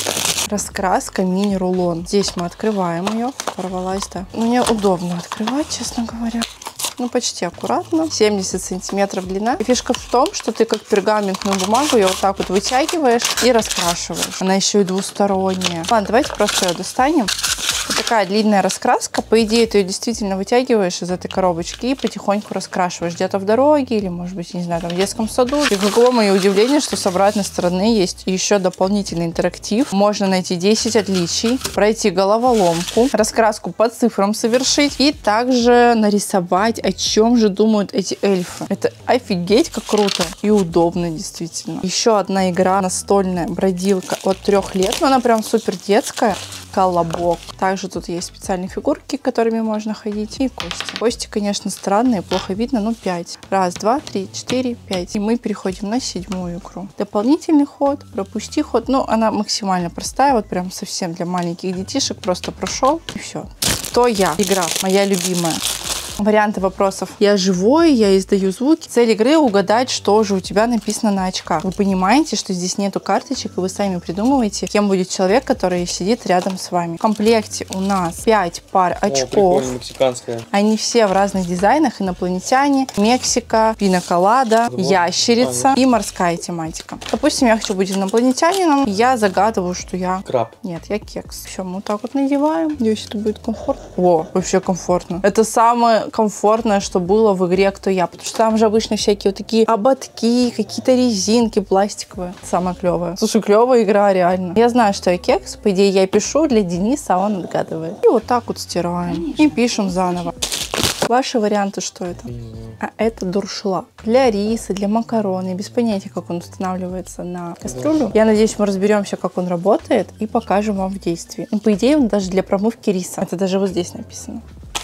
Раскраска мини-рулон. Здесь мы открываем ее. Порвалась, да. Мне удобно открывать, честно говоря. Ну, почти аккуратно. 70 сантиметров длина. И фишка в том, что ты как пергаментную бумагу ее вот так вот вытягиваешь и раскрашиваешь. Она еще и двусторонняя. Ладно, давайте просто ее достанем. Вот такая длинная раскраска. По идее, ты ее действительно вытягиваешь из этой коробочки и потихоньку раскрашиваешь где-то в дороге или, может быть, не знаю, там в детском саду. И каково мое удивление, что с обратной стороны есть еще дополнительный интерактив. Можно найти 10 отличий, пройти головоломку, раскраску по цифрам совершить и также нарисовать, о чем же думают эти эльфы. Это офигеть как круто и удобно, действительно. Еще одна игра настольная, бродилка от 3 лет. Но она прям супер детская. Колобок. Также тут есть специальные фигурки, которыми можно ходить. И кости. Кости, конечно, странные, плохо видно, но 5. Раз, два, три, 4, 5. И мы переходим на 7-ю игру. Дополнительный ход, пропусти ход. Ну, она максимально простая, вот прям совсем для маленьких детишек. Просто прошел и все. Кто я? Игра моя любимая. Варианты вопросов. Я живой, я издаю звуки. Цель игры — угадать, что же у тебя написано на очках. Вы понимаете, что здесь нету карточек, и вы сами придумываете, кем будет человек, который сидит рядом с вами. В комплекте у нас 5 пар очков. Прикольно, мексиканская. Они все в разных дизайнах. Инопланетяне, Мексика, пинаколада, ящерица и морская тематика. Допустим, я хочу быть инопланетянином. Я загадываю, что я... Краб. Нет, я кекс. Все, мы вот так вот надеваем. Надеюсь, это будет комфортно. О, вообще комфортно. Это самое комфортное, что было в игре «Кто я?». Потому что там же обычно всякие вот такие ободки, какие-то резинки пластиковые. Самое клевое. Слушай, клевая игра, реально. Я знаю, что я кекс. По идее, я пишу для Дениса, а он отгадывает. И вот так вот стираем. И пишем заново. Ваши варианты, что это? А это дуршлаг. Для риса, для макароны. Без понятия, как он устанавливается на кастрюлю. Я надеюсь, мы разберемся, как он работает, и покажем вам в действии. Ну, по идее, он даже для промывки риса. Это даже вот здесь написано.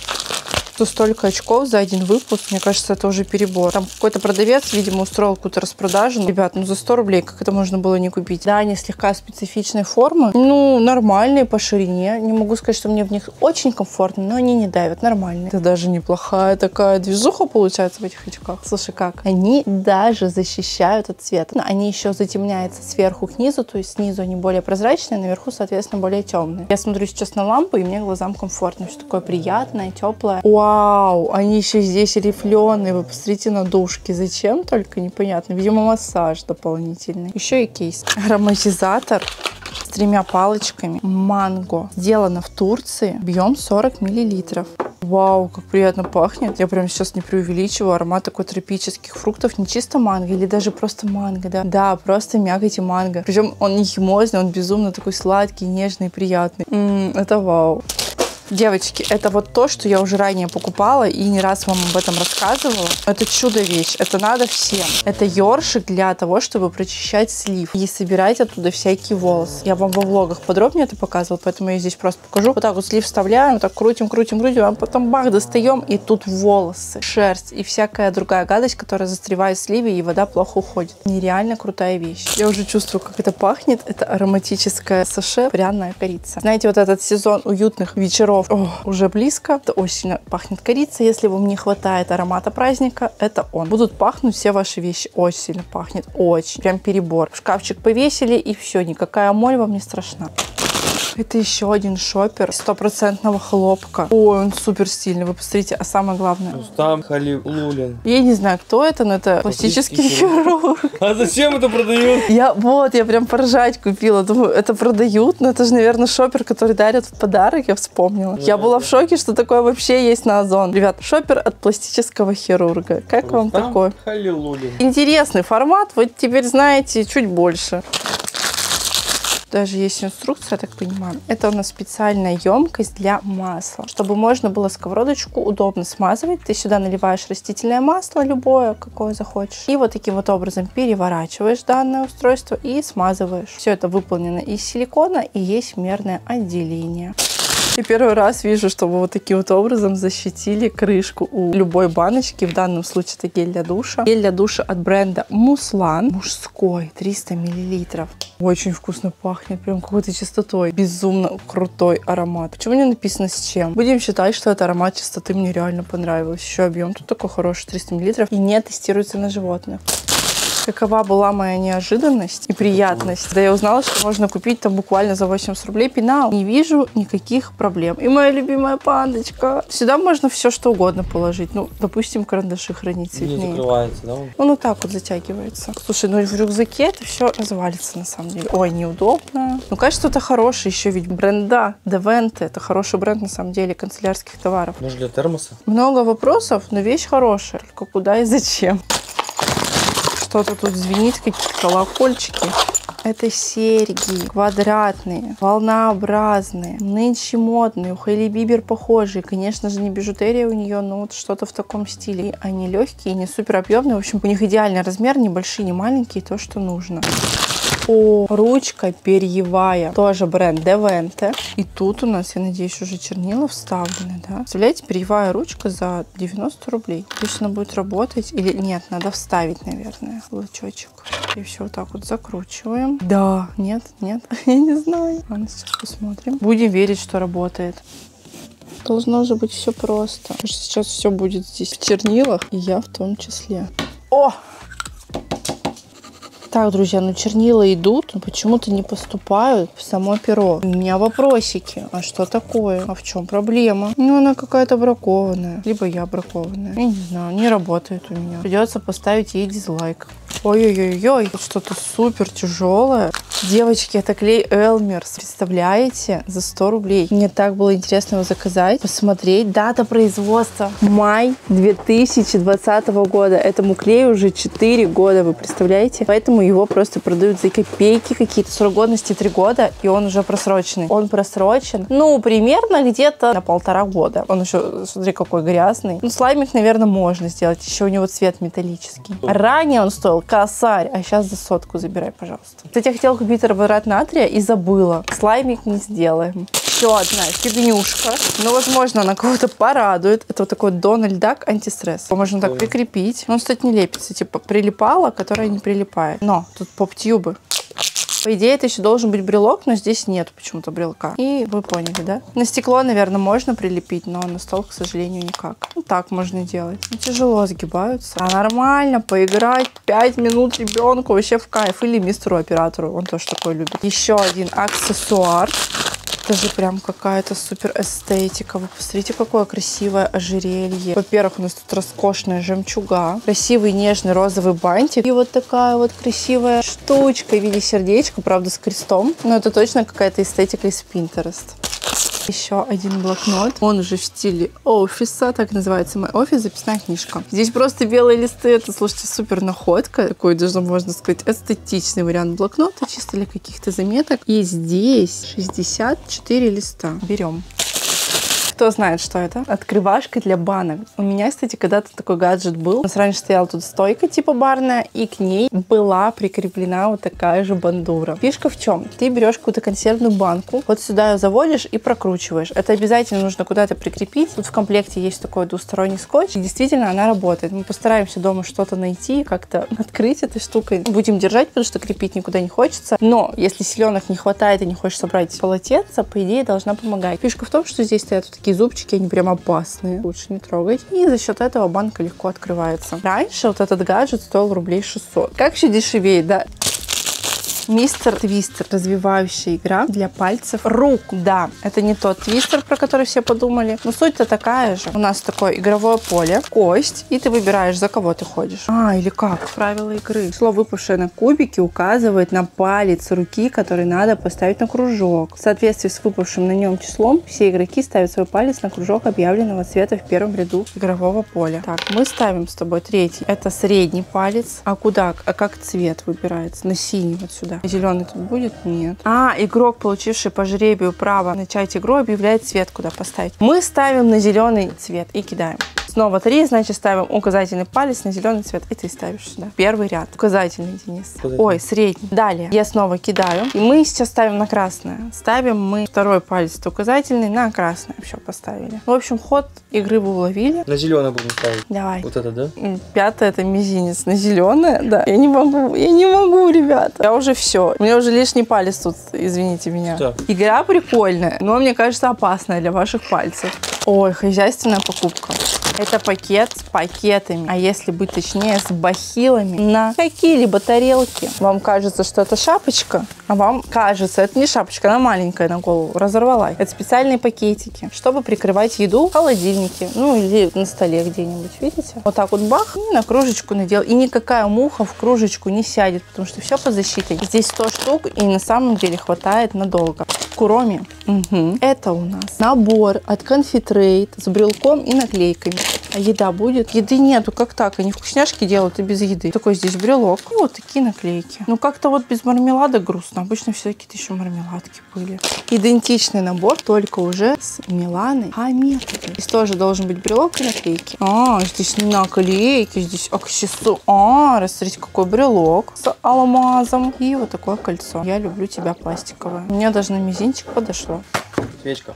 Столько очков за один выпуск, мне кажется, это уже перебор. Там какой-то продавец, видимо, устроил какую-то распродажу. Ребят, ну за 100 рублей, как это можно было не купить? Да, они слегка специфичной формы. Ну, нормальные по ширине. Не могу сказать, что мне в них очень комфортно, но они не давят, нормальные. Это даже неплохая такая движуха получается в этих очках. Слушай, как? Они даже защищают от света. Но они еще затемняются сверху к низу, то есть снизу они более прозрачные, наверху, соответственно, более темные. Я смотрю сейчас на лампу, и мне глазам комфортно. Все такое приятное, теплое. Вау, они еще здесь рифленые. Вы посмотрите на дужки. Зачем? Только непонятно. Видимо, массаж дополнительный. Еще и кейс. Ароматизатор с 3 палочками. Манго. Сделано в Турции. Объем 40 мл. Вау, как приятно пахнет. Я прям сейчас не преувеличиваю. Аромат такой тропических фруктов. Не чисто манго или даже просто манго, да? Да, просто мякоть и манго. Причем он не химозный, он безумно такой сладкий, нежный, приятный. Это вау. Девочки, это вот то, что я уже ранее покупала и не раз вам об этом рассказывала. Это чудо-вещь, это надо всем. Это ёршик для того, чтобы прочищать слив и собирать оттуда всякие волосы. Я вам во влогах подробнее это показывала, поэтому я здесь просто покажу. Вот так вот слив вставляем, вот так крутим, а потом бах, достаем, и тут волосы, шерсть и всякая другая гадость, которая застревает в сливе, и вода плохо уходит. Нереально крутая вещь. Я уже чувствую, как это пахнет. Это ароматическое саше, пряная корица. Знаете, вот этот сезон уютных вечеров уже близко. Это очень сильно пахнет корица. Если вам не хватает аромата праздника, это он. Будут пахнуть все ваши вещи. Очень сильно пахнет. Очень. Прям перебор. В шкафчик повесили, и все. Никакая моль вам не страшна. Это еще один шопер 100% хлопка. Ой, он супер стильный, вы посмотрите. А самое главное... Рустам Халилуллин. Я не знаю, кто это, но это пластический хирург. А зачем это продают? Я прям поржать купила. Думаю, это продают, но это же, наверное, шопер, который дарят в подарок, я вспомнила. Я была в шоке, что такое вообще есть на Озон. Ребят, шопер от пластического хирурга. Как вам такой? Халилуллин. Интересный формат, вы теперь знаете чуть больше. Даже есть инструкция, я так понимаю. Это у нас специальная емкость для масла. Чтобы можно было сковородочку удобно смазывать, ты сюда наливаешь растительное масло, любое, какое захочешь. И вот таким вот образом переворачиваешь данное устройство и смазываешь. Все это выполнено из силикона и есть мерное отделение. И первый раз вижу, чтобы вот таким вот образом защитили крышку у любой баночки. В данном случае это гель для душа. Гель для душа от бренда Муслан. Мужской, 300 мл. Очень вкусно пахнет, прям какой-то чистотой. Безумно крутой аромат. Почему не написано с чем? Будем считать, что это аромат чистоты мне реально понравилось. Еще объем тут такой хороший, 300 мл. И не тестируется на животных. Какова была моя неожиданность и приятность, когда я узнала, что можно купить там буквально за 80 рублей пенал. Не вижу никаких проблем. И моя любимая пандочка. Сюда можно все что угодно положить. Ну, допустим, карандаши хранить цветные. Не закрывается, да? Он вот так вот затягивается. Слушай, ну и в рюкзаке это все развалится на самом деле. Ой, неудобно. Ну, конечно, это хороший еще ведь бренда. Девенте. Это хороший бренд на самом деле канцелярских товаров. Может, для термоса? Много вопросов, но вещь хорошая. Только куда и зачем? Что-то тут звенит, какие-то колокольчики. Это серьги квадратные, волнообразные, нынче модные, у Хайли Бибер похожие. Конечно же, не бижутерия у нее, но вот что-то в таком стиле. Они легкие, не супер объемные. В общем, у них идеальный размер, не большие, не маленькие, то, что нужно. О, ручка перьевая, тоже бренд Девенте. И тут у нас, я надеюсь, уже чернила вставлены, да? Представляете, перьевая ручка за 90 рублей. Точно будет работать или нет, надо вставить, наверное, лучочек. И все вот так вот закручиваем. Да, нет, я не знаю. Ладно, сейчас посмотрим. Будем верить, что работает. Должно же быть все просто. Потому что сейчас все будет здесь в чернилах, и я в том числе. О! Так, друзья, ну чернила идут, но почему-то не поступают в само перо. У меня вопросики. А что такое? А в чем проблема? Ну, она какая-то бракованная. Либо я бракованная. Я не знаю, не работает у меня. Придется поставить ей дизлайк. Ой-ой-ой-ой, тут что-то супер тяжелое. Девочки, это клей Elmer's. Представляете? За 100 рублей. Мне так было интересно его заказать, посмотреть. Дата производства. Май 2020 года. Этому клею уже 4 года, вы представляете? Поэтому его просто продают за копейки какие-то. Срок годности 3 года, и он уже просроченный. Он просрочен, ну, примерно где-то на 1,5 года. Он еще, смотри, какой грязный. Ну, слаймик, наверное, можно сделать. Еще у него цвет металлический. Ранее он стоил косарь, а сейчас за 100 забирай, пожалуйста. Кстати, я хотела купить карбонат натрия и забыла. Слаймик не сделаем. Еще одна фигнюшка. Но, возможно, она кого-то порадует. Это вот такой Donald Duck антистресс. Его можно так прикрепить. Он, кстати, не лепится. Типа прилипала, которая не прилипает. Но тут поп-тюбы. По идее, это еще должен быть брелок, но здесь нет почему-то брелка. И вы поняли, да? На стекло, наверное, можно прилепить, но на стол, к сожалению, никак. Ну, так можно делать. Ну, тяжело сгибаются. А нормально поиграть 5 минут ребенку вообще в кайф. Или мистеру оператору, он тоже такой любит. Еще один аксессуар. Это же прям какая-то супер эстетика. Вы посмотрите, какое красивое ожерелье. Во-первых, у нас тут роскошная жемчуга, красивый нежный розовый бантик и вот такая вот красивая штучка в виде сердечка, правда, с крестом. Но это точно какая-то эстетика из Pinterest. Еще один блокнот. Он уже в стиле офиса. Так называется мой офис. Записная книжка. Здесь просто белые листы. Это, слушайте, супер находка. Такой, даже можно сказать, эстетичный вариант блокнота. Чисто для каких-то заметок. И здесь 64 листа. Берем. Кто знает, что это? Открывашка для банок. У меня, кстати, когда-то такой гаджет был. У нас раньше стояла тут стойка типа барная, и к ней была прикреплена вот такая же бандура. Фишка в чем? Ты берешь какую-то консервную банку, вот сюда ее заводишь и прокручиваешь. Это обязательно нужно куда-то прикрепить. Тут в комплекте есть такой двусторонний скотч, и действительно она работает. Мы постараемся дома что-то найти, как-то открыть этой штукой. Будем держать, потому что крепить никуда не хочется. Но если силенок не хватает и не хочешь собрать полотенце, по идее должна помогать. Фишка в том, что здесь стоят вот такие зубчики, они прям опасные. Лучше не трогать. И за счет этого банка легко открывается. Раньше вот этот гаджет стоил рублей 600. Как еще дешевеет, да? Мистер Твистер. Развивающая игра для пальцев рук. Да, это не тот твистер, про который все подумали. Но суть-то такая же. У нас такое игровое поле, кость, и ты выбираешь, за кого ты ходишь. Или как? Правила игры. Число, выпавшее на кубике, указывает на палец руки, который надо поставить на кружок. В соответствии с выпавшим на нем числом, все игроки ставят свой палец на кружок объявленного цвета в первом ряду игрового поля. Так, мы ставим с тобой третий. Это средний палец. А куда? А как цвет выбирается? На синий вот сюда. Зеленый тут будет? Нет. Игрок, получивший по жребию право начать игру, объявляет цвет, куда поставить. Мы ставим на зеленый цвет и кидаем. Снова 3, значит, ставим указательный палец на зеленый цвет. И ты ставишь сюда. Первый ряд. Указательный, Денис. Ой, средний. Далее. Я снова кидаю. И мы сейчас ставим на красное. Ставим мы второй палец указательный на красное. Все, поставили. В общем, ход игры вы уловили. На зеленое будем ставить. Давай. Вот это, да? Пятое — это мизинец. На зеленое, да. Я не могу, ребята. Я уже все. У меня уже лишний палец тут, извините меня. Что? Игра прикольная, но, мне кажется, опасная для ваших пальцев. Ой, хозяйственная покупка. Это пакет с пакетами, а если быть точнее, с бахилами на какие-либо тарелки. Вам кажется, что это шапочка, а вам кажется, это не шапочка, она маленькая на голову, разорвалась. Это специальные пакетики, чтобы прикрывать еду в холодильнике, или на столе где-нибудь, видите? Вот так вот бах, и на кружечку надел. И никакая муха в кружечку не сядет, потому что все под защитой. Здесь 100 штук, и на самом деле хватает надолго. Куроми. Это у нас набор от Confit-Trade с брелком и наклейками. А еда будет? Еды нету, как так? Они вкусняшки делают и без еды. Такой здесь брелок. И вот такие наклейки. Как-то вот без мармелада грустно. Обычно все какие-то еще мармеладки были. Идентичный набор, только уже с Миланой Хаметовой. Здесь тоже должен быть брелок и наклейки. Здесь не наклейки, здесь аксессуары. Смотрите, какой брелок с алмазом. И вот такое кольцо. Я люблю тебя пластиковое. Мне даже на мизинчик подошло. Свечка.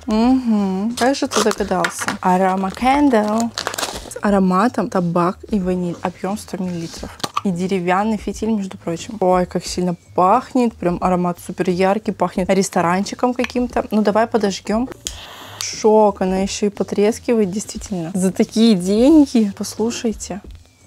Как же ты догадался? Арома Candle. С ароматом табак и ваниль. Объем 100 мл. И деревянный фитиль, между прочим. Ой, как сильно пахнет. Прям аромат супер яркий. Пахнет ресторанчиком каким-то. Давай подожгем. Шок. Она еще и потрескивает, действительно. За такие деньги. Послушайте.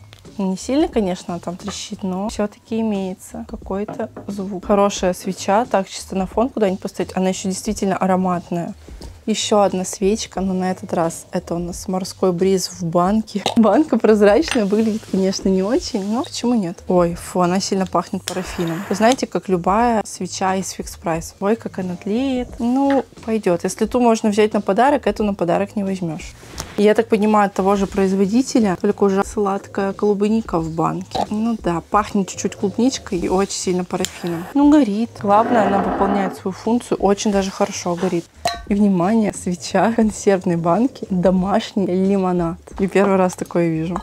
Не сильно, конечно, там трещит, но все-таки имеется какой-то звук. Хорошая свеча, так чисто на фон куда-нибудь поставить. Она еще действительно ароматная. Еще одна свечка, но на этот раз это у нас морской бриз в банке. Банка прозрачная, выглядит, конечно, не очень, но почему нет? Ой, фу, она сильно пахнет парафином. Вы знаете, как любая свеча из Fix Price. Ой, как она тлеет. Пойдет. Если ту можно взять на подарок, эту на подарок не возьмешь. Я так понимаю, от того же производителя, только уже сладкая клубника в банке. Да, пахнет чуть-чуть клубничкой и очень сильно парафином. Горит. Главное, она выполняет свою функцию, очень даже хорошо горит. И, внимание, свеча консервной банки, домашний лимонад. И первый раз такое вижу.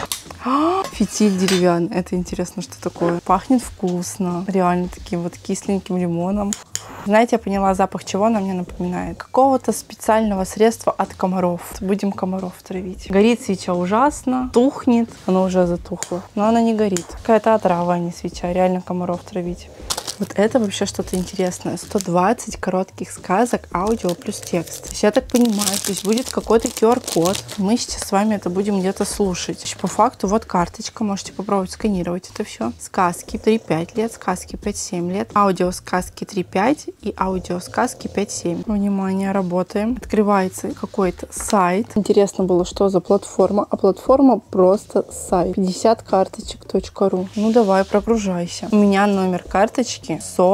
Фитиль деревянный. Это интересно, что такое. Пахнет вкусно. Реально таким вот кисленьким лимоном. Знаете, я поняла, запах чего она мне напоминает? Какого-то специального средства от комаров. Будем комаров травить. Горит свеча ужасно. Тухнет. Она уже затухла. Но она не горит. Какая-то отрава, а не свеча. Реально комаров травить. Вот это вообще что-то интересное. 120 коротких сказок, аудио плюс текст. То есть я так понимаю, здесь будет какой-то QR-код. Мы сейчас с вами это будем где-то слушать. Значит, по факту вот карточка. Можете попробовать сканировать это все. Сказки 3-5 лет, сказки 5-7 лет, аудиосказки 3-5 и аудиосказки 5-7. Внимание, работаем. Открывается какой-то сайт. Интересно было, что за платформа. А платформа просто сайт. 50карточек.ру. Давай, прогружайся. У меня номер карточки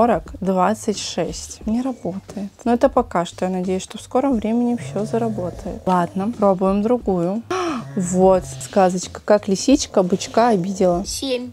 4026. Не работает. Но это пока что. Я надеюсь, что в скором времени все заработает. Ладно, пробуем другую. Вот сказочка. Как лисичка бычка обидела. 7.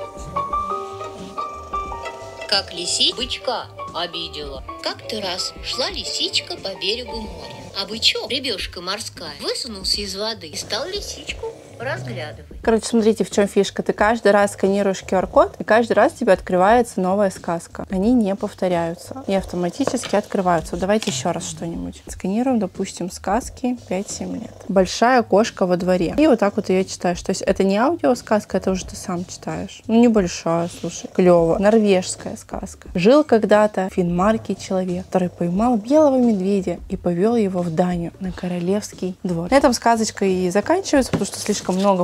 Как лисичка бычка обидела. Как-то раз шла лисичка по берегу моря. А бычок, рыбешка морская, высунулся из воды и стал лисичку разглядывать. Короче, смотрите, в чем фишка. Ты каждый раз сканируешь QR-код, и каждый раз тебе открывается новая сказка. Они не повторяются и автоматически открываются. Давайте еще раз что-нибудь. Сканируем, допустим, сказки 5-7 лет. Большая кошка во дворе. И вот так вот ее читаешь. То есть это не аудиосказка, это уже ты сам читаешь. Небольшая, слушай, клево. Норвежская сказка. Жил когда-то в Финмарке человек, который поймал белого медведя и повел его в Данию на королевский двор. На этом сказочка и заканчивается, потому что слишком много времени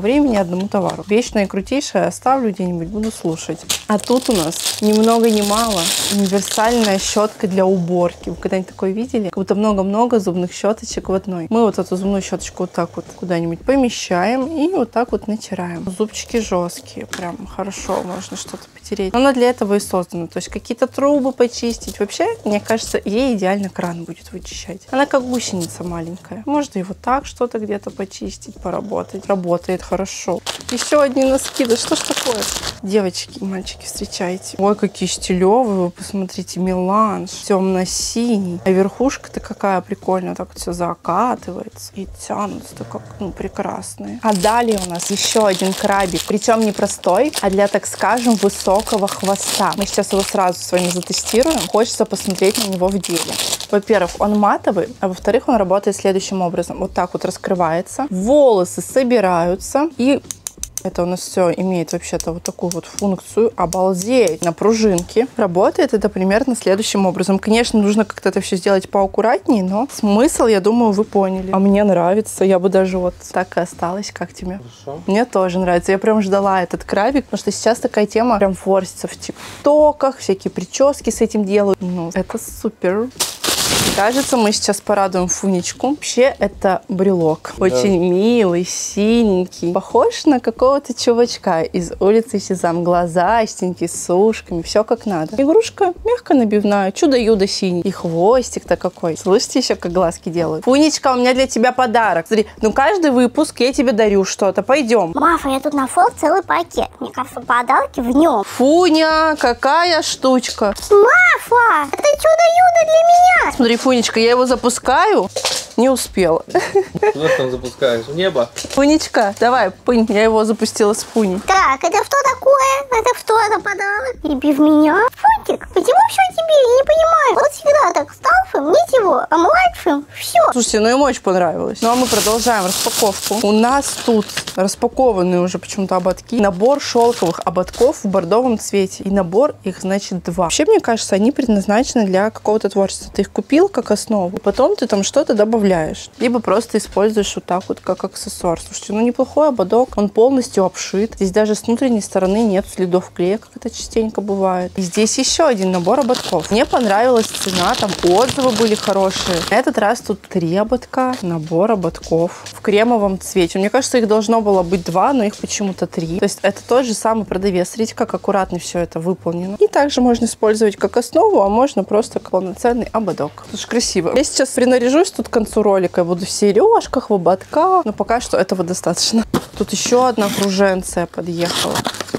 одному товару. Вечное и крутейшее оставлю где-нибудь, буду слушать. А тут у нас ни много ни мало универсальная щетка для уборки. Вы когда-нибудь такое видели? Как будто много-много зубных щеточек в одной. Мы вот эту зубную щеточку вот так вот куда-нибудь помещаем и вот так вот натираем. Зубчики жесткие, прям хорошо, можно что-то потереть. Но она для этого и создана. То есть какие-то трубы почистить. Вообще, мне кажется, ей идеально кран будет вычищать. Она как гусеница маленькая. Можно и вот так что-то где-то почистить, поработать. Работает хорошо. Еще одни носки. Да что ж такое? Девочки и мальчики, встречайте. Ой, какие стилевые. Вы посмотрите, меланж. Темно-синий. А верхушка-то какая прикольная. Так вот все закатывается. И тянутся как, прекрасные. А далее у нас еще один крабик. Причем не простой, а для, так скажем, высокого хвоста. Мы сейчас его сразу с вами затестируем. Хочется посмотреть на него в деле. Во-первых, он матовый, а во-вторых, он работает следующим образом. Вот так вот раскрывается. Волосы собираются и... Это у нас все имеет вообще-то вот такую вот функцию. Обалдеть! На пружинке. Работает это примерно следующим образом. Конечно, нужно как-то это все сделать поаккуратнее, но смысл, я думаю, вы поняли. А мне нравится. Я бы даже вот так и осталась. Как тебе? Хорошо. Мне тоже нравится. Я прям ждала этот крабик, потому что сейчас такая тема прям форсится в тиктоках. Всякие прически с этим делают. Ну, это супер. Кажется, мы сейчас порадуем Фунечку. Вообще, это брелок. Очень милый, синенький. Похож на какого-то чувачка из улицы Сезам. Глазастенький, с ушками. Все как надо. Игрушка мягко набивная. Чудо-юдо синий. И хвостик-то какой. Слышите еще, как глазки делают? Фунечка, у меня для тебя подарок. Смотри, каждый выпуск я тебе дарю что-то. Пойдем. Мафа, я тут нашел целый пакет. Мне кажется, подарки в нем. Фуня, какая штучка. Мафа, это чудо-юдо для меня. Смотри, Фунечка, я его запускаю. Не успела. Куда ты там запускаешь? В небо? Фунечка, давай, пынь, я его запустила с Фуней. Так, это что такое? Это что, это подарок? Тебе в меня? Фунтик, почему все тебе? Я не понимаю. Вот всегда так старшим, нет его, а младшим все. Слушайте, ну ему очень понравилось. Ну а мы продолжаем распаковку. У нас тут распакованные уже почему-то ободки. Набор шелковых ободков в бордовом цвете. И набор их, значит, 2. Вообще, мне кажется, они предназначены для какого-то творчества. Ты их купил как основу, потом ты там что-то добавляешь. Либо просто используешь вот так вот, как аксессуар. Слушайте, ну неплохой ободок. Он полностью обшит. Здесь даже с внутренней стороны нет следов клея, как это частенько бывает. И здесь еще один набор ободков. Мне понравилась цена, там отзывы были хорошие. На этот раз тут 3 ободка, набор ободков в кремовом цвете. Мне кажется, их должно было быть 2, но их почему-то 3. То есть это тот же самый продавец. Смотрите, как аккуратно все это выполнено. И также можно использовать как основу, а можно просто как полноценный ободок. Это же красиво. Я сейчас принаряжусь тут к концу ролика. Я буду в сережках, в ободках. Но пока что этого достаточно. Тут еще одна круженция подъехала.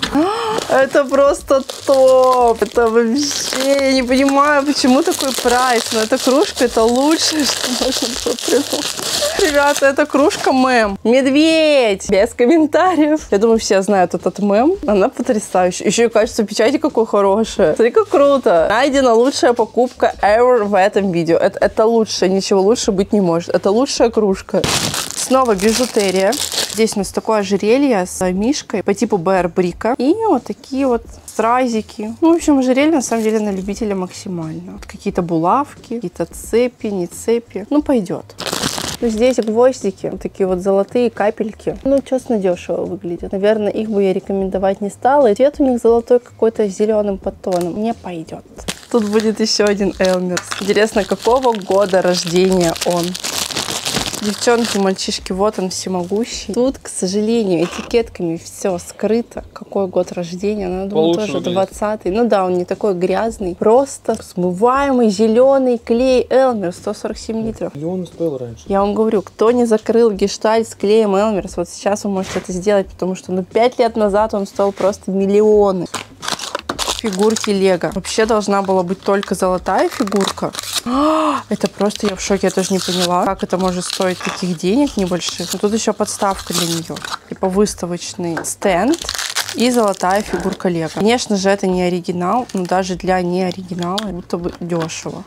Это просто топ. Это вообще, я не понимаю, почему такой прайс. Но эта кружка, это лучшее, что можно было придумать. Ребята, эта кружка мем. Медведь. Без комментариев. Я думаю, все знают этот мем. Она потрясающая. Еще и качество печати какое хорошее. Смотри, как круто. Найдена лучшая покупка ever в этом видео. Это лучшее. Ничего лучше быть не может. Это лучшая кружка. Снова бижутерия. Здесь у нас такое ожерелье с мишкой по типу Bear-Brick. И вот такие вот стразики. Ну, в общем, ожерелье на самом деле на любителя максимально. Вот какие-то булавки, какие-то цепи, не цепи. Ну, пойдет. Ну, здесь гвоздики, вот такие вот золотые капельки. Ну, честно, дешево выглядят. Наверное, их бы я рекомендовать не стала. И цвет у них золотой какой-то с зеленым подтоном. Мне пойдет. Тут будет еще один Элмерс. Интересно, какого года рождения он? Девчонки, мальчишки, вот он всемогущий. Тут, к сожалению, этикетками все скрыто. Какой год рождения? Ну, я думаю, тоже 20-й. Ну да, он не такой грязный. Просто смываемый зеленый клей Элмерс, 147 литров. И он стоил раньше. Я вам говорю, кто не закрыл гештальт с клеем Элмерс, вот сейчас вы можете это сделать, потому что 5 лет назад он стоил просто миллионы. Фигурки Лего. Вообще должна была быть только золотая фигурка. Это просто я в шоке, я тоже не поняла, как это может стоить таких денег небольших. Но тут еще подставка для нее. Типа выставочный стенд и золотая фигурка Лего. Конечно же, это не оригинал, но даже для не оригинала будто бы дешево.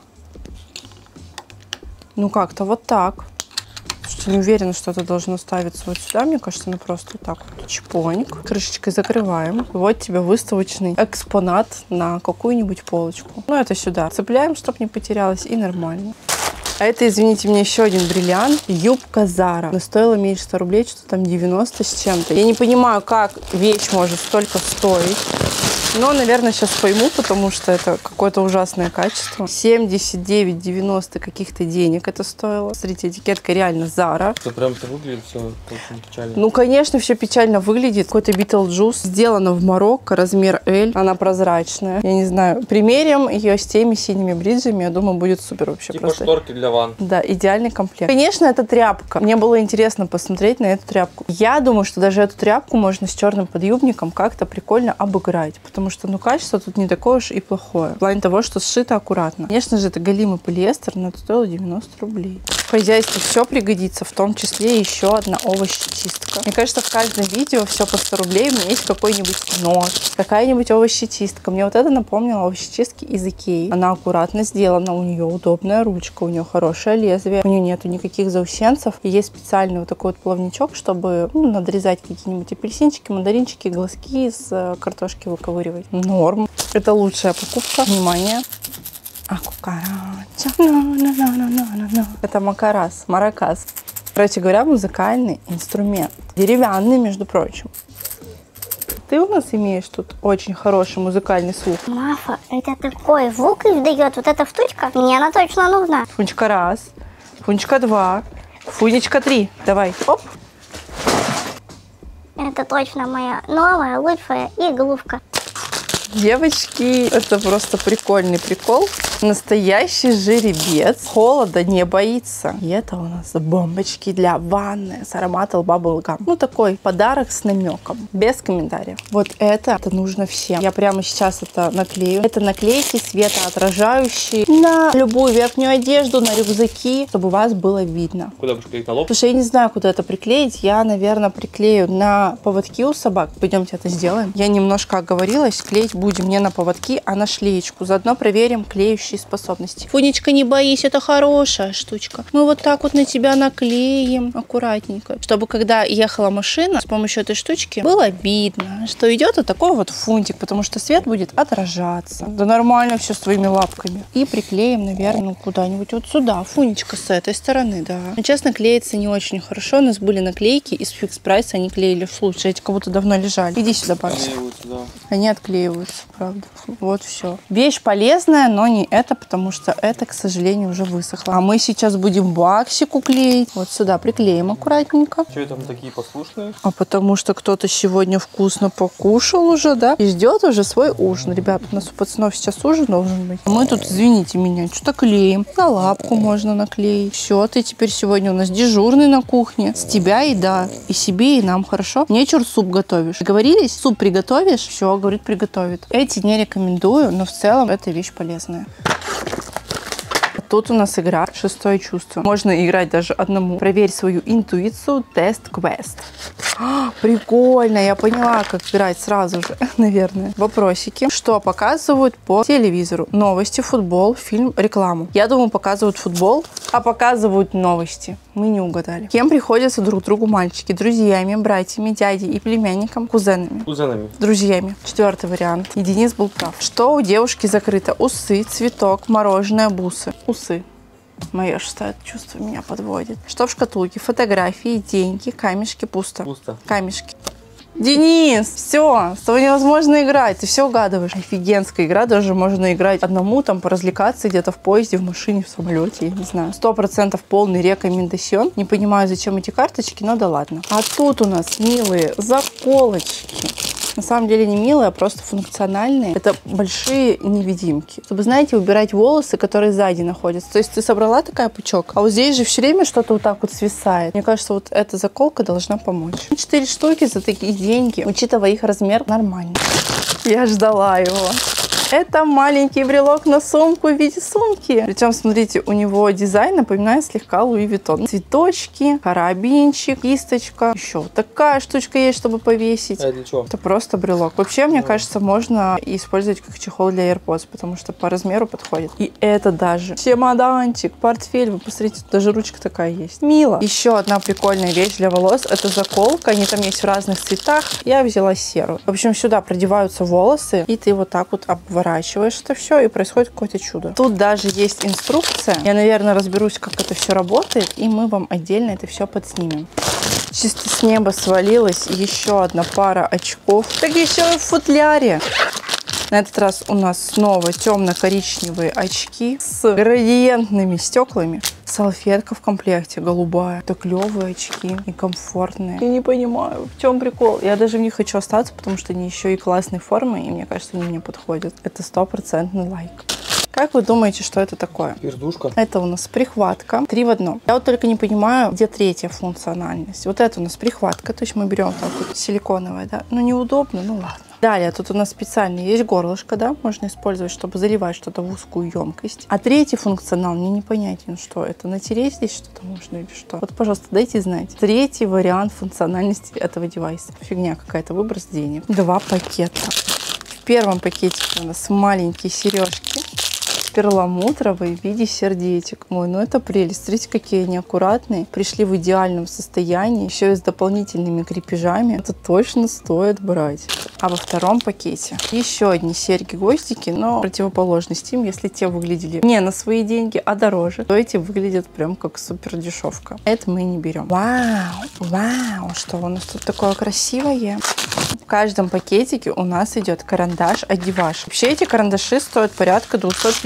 Ну как-то вот так. Не уверена, что это должно ставиться вот сюда. Мне кажется, ну просто вот так вот. Чпоньк. Крышечкой закрываем. Вот тебе выставочный экспонат на какую-нибудь полочку. Ну, это сюда. Цепляем, чтобы не потерялось. И нормально. А это, извините меня, еще один бриллиант. Юбка Zara. Она стоила меньше 100 рублей, что там 90 с чем-то. Я не понимаю, как вещь может столько стоить. Но, наверное, сейчас пойму, потому что это какое-то ужасное качество. 79,90 каких-то денег это стоило. Смотрите, этикетка реально Zara. Это прям это выглядит все очень печально. Ну, конечно, все печально выглядит. Какой-то Beetlejuice. Сделано в Марокко, размер L. Она прозрачная. Я не знаю. Примерим ее с теми синими бриджами. Я думаю, будет супер вообще. Типа просто. шторки для ванн. Да, идеальный комплект. Конечно, это тряпка. Мне было интересно посмотреть на эту тряпку. Я думаю, что даже эту тряпку можно с черным подъюбником как-то прикольно обыграть. Потому что, ну, качество тут не такое уж и плохое. В плане того, что сшито аккуратно. Конечно же, это голимый полиэстер, но это стоило 90 рублей. В хозяйстве все пригодится, в том числе еще одна овощечистка. Мне кажется, в каждом видео все по 100 рублей. У меня есть какой-нибудь нож, какая-нибудь овощечистка. Мне вот это напомнило овощечистки из Икеи. Она аккуратно сделана, у нее удобная ручка, у нее хорошее лезвие, у нее нету никаких заусенцев. И есть специальный вот такой вот плавничок, чтобы надрезать какие-нибудь апельсинчики, мандаринчики, глазки из картошки выковыривать. Норм. Это лучшая покупка. Внимание. Акукарача. Это макарас, маракас. Короче говоря, музыкальный инструмент. Деревянный, между прочим. Ты у нас имеешь тут очень хороший музыкальный слух. Мафа, это такой звук издает, вот эта штучка, мне она точно нужна. Фунечка раз, фунечка два, фунечка три. Давай, оп. Это точно моя новая лучшая игрушка. Девочки, это просто прикольный прикол. Настоящий жеребец. Холода не боится. И это у нас бомбочки для ванны с ароматом Bubblegum. Ну, такой подарок с намеком. Без комментариев. Вот это нужно всем. Я прямо сейчас это наклею. Это наклейки светоотражающие на любую верхнюю одежду, на рюкзаки, чтобы вас было видно. Куда будешь клеить, на лоб? Слушай, я не знаю, куда это приклеить. Я, наверное, приклею на поводки у собак. Пойдемте это сделаем. Я немножко оговорилась. Клеить будем не на поводки, а на шлеечку. Заодно проверим клеющие способности. Фунечка, не боись, это хорошая штучка. Мы вот так вот на тебя наклеим аккуратненько, чтобы когда ехала машина, с помощью этой штучки было видно, что идет вот такой вот фунтик, потому что свет будет отражаться. Да нормально все с твоими лапками. И приклеим, наверное, ну куда-нибудь вот сюда. Фунечка с этой стороны, да. Но, честно, клеится не очень хорошо. У нас были наклейки из Fix Price, они клеили лучше. Эти как будто давно лежали. Иди сюда, Бакс. Да. Они отклеиваются, правда. Вот все. Вещь полезная, но не это, потому что это, к сожалению, уже высохло. А мы сейчас будем Баксику клеить. Вот сюда приклеим аккуратненько. Что там такие послушные? А потому что кто-то сегодня вкусно покушал уже, да? И ждет уже свой ужин. Ребят, у нас у пацанов сейчас ужин должен быть. Мы тут, извините меня, что-то клеим. На лапку можно наклеить. Все, ты теперь сегодня у нас дежурный на кухне. С тебя еда. И себе, и нам, хорошо? Нечур суп готовишь. Договорились? Суп приготовишь? Все, говорит, приготовит. Эти не рекомендую, но в целом эта вещь полезная. Тут у нас игра «Шестое чувство». Можно играть даже одному. Проверь свою интуицию. Тест-квест. Прикольно. Я поняла, как играть сразу же, наверное. Вопросики. Что показывают по телевизору? Новости, футбол, фильм, рекламу. Я думаю, показывают футбол, а показывают новости. Мы не угадали. Кем приходятся друг другу мальчики? Друзьями, братьями, дядей и племянником, кузенами. Кузенами. Друзьями. Четвертый вариант. И Денис был прав. Что у девушки закрыто? Усы, цветок, мороженое, бусы. Усы. Мое шестое чувство меня подводит. Что в шкатулке? Фотографии, деньги, камешки, пусто. Пусто. Камешки. Денис, все, с тобой невозможно играть, ты все угадываешь. Офигенская игра, даже можно играть одному, там, поразвлекаться где-то в поезде, в машине, в самолете, я не знаю. 100% полный рекомендацион. Не понимаю, зачем эти карточки, но да ладно. А тут у нас милые заколочки. На самом деле не милые, а просто функциональные. Это большие невидимки. Чтобы, знаете, убирать волосы, которые сзади находятся. То есть ты собрала такая пучок, а вот здесь же все время что-то вот так вот свисает. Мне кажется, вот эта заколка должна помочь. 4 штуки за такие деньги, учитывая их размер, нормально. Я ждала его. Это маленький брелок на сумку в виде сумки. Причем, смотрите, у него дизайн напоминает слегка Луи Виттон. Цветочки, карабинчик, кисточка. Еще вот такая штучка есть, чтобы повесить. А для чего? Это просто брелок. Вообще, мне кажется, можно использовать как чехол для AirPods, потому что по размеру подходит. И это даже чемоданчик, портфель. Вы посмотрите, тут даже ручка такая есть. Мило. Еще одна прикольная вещь для волос. Это заколка. Они там есть в разных цветах. Я взяла серую. В общем, сюда продеваются волосы, и ты вот так вот обводишь вворачиваешь это все, и происходит какое-то чудо. Тут даже есть инструкция. Я, наверное, разберусь, как это все работает, и мы вам отдельно это все подснимем. Чисто с неба свалилась еще одна пара очков. Так еще и в футляре. На этот раз у нас снова темно-коричневые очки с градиентными стеклами. Салфетка в комплекте голубая. Это клевые очки и комфортные. Я не понимаю, в чем прикол. Я даже в них хочу остаться, потому что они еще и классной формы, и мне кажется, они мне подходят. Это 100% лайк. Как вы думаете, что это такое? Пердушка. Это у нас прихватка 3 в 1. Я вот только не понимаю, где третья функциональность. Вот это у нас прихватка, то есть мы берем так вот силиконовая, да. Ну неудобно, ну ладно. Далее, тут у нас специально есть горлышко, да, можно использовать, чтобы заливать что-то в узкую емкость. А третий функционал мне непонятен, что это, натереть здесь что-то можно или что. Вот, пожалуйста, дайте знать. Третий вариант функциональности этого девайса. Фигня какая-то, выброс денег. 2 пакета. В первом пакетике у нас маленькие сережки. Перламутровый в виде сердечек. Ой, ну это прелесть. Смотрите, какие они аккуратные. Пришли в идеальном состоянии. Еще и с дополнительными крепежами. Это точно стоит брать. А во втором пакете еще одни серьги-гвоздики, но противоположность им. Если те выглядели не на свои деньги, а дороже, то эти выглядят прям как супер дешевка. Это мы не берем. Вау! Вау! Что у нас тут такое красивое? В каждом пакетике у нас идет карандаш-одеваш. Вообще эти карандаши стоят порядка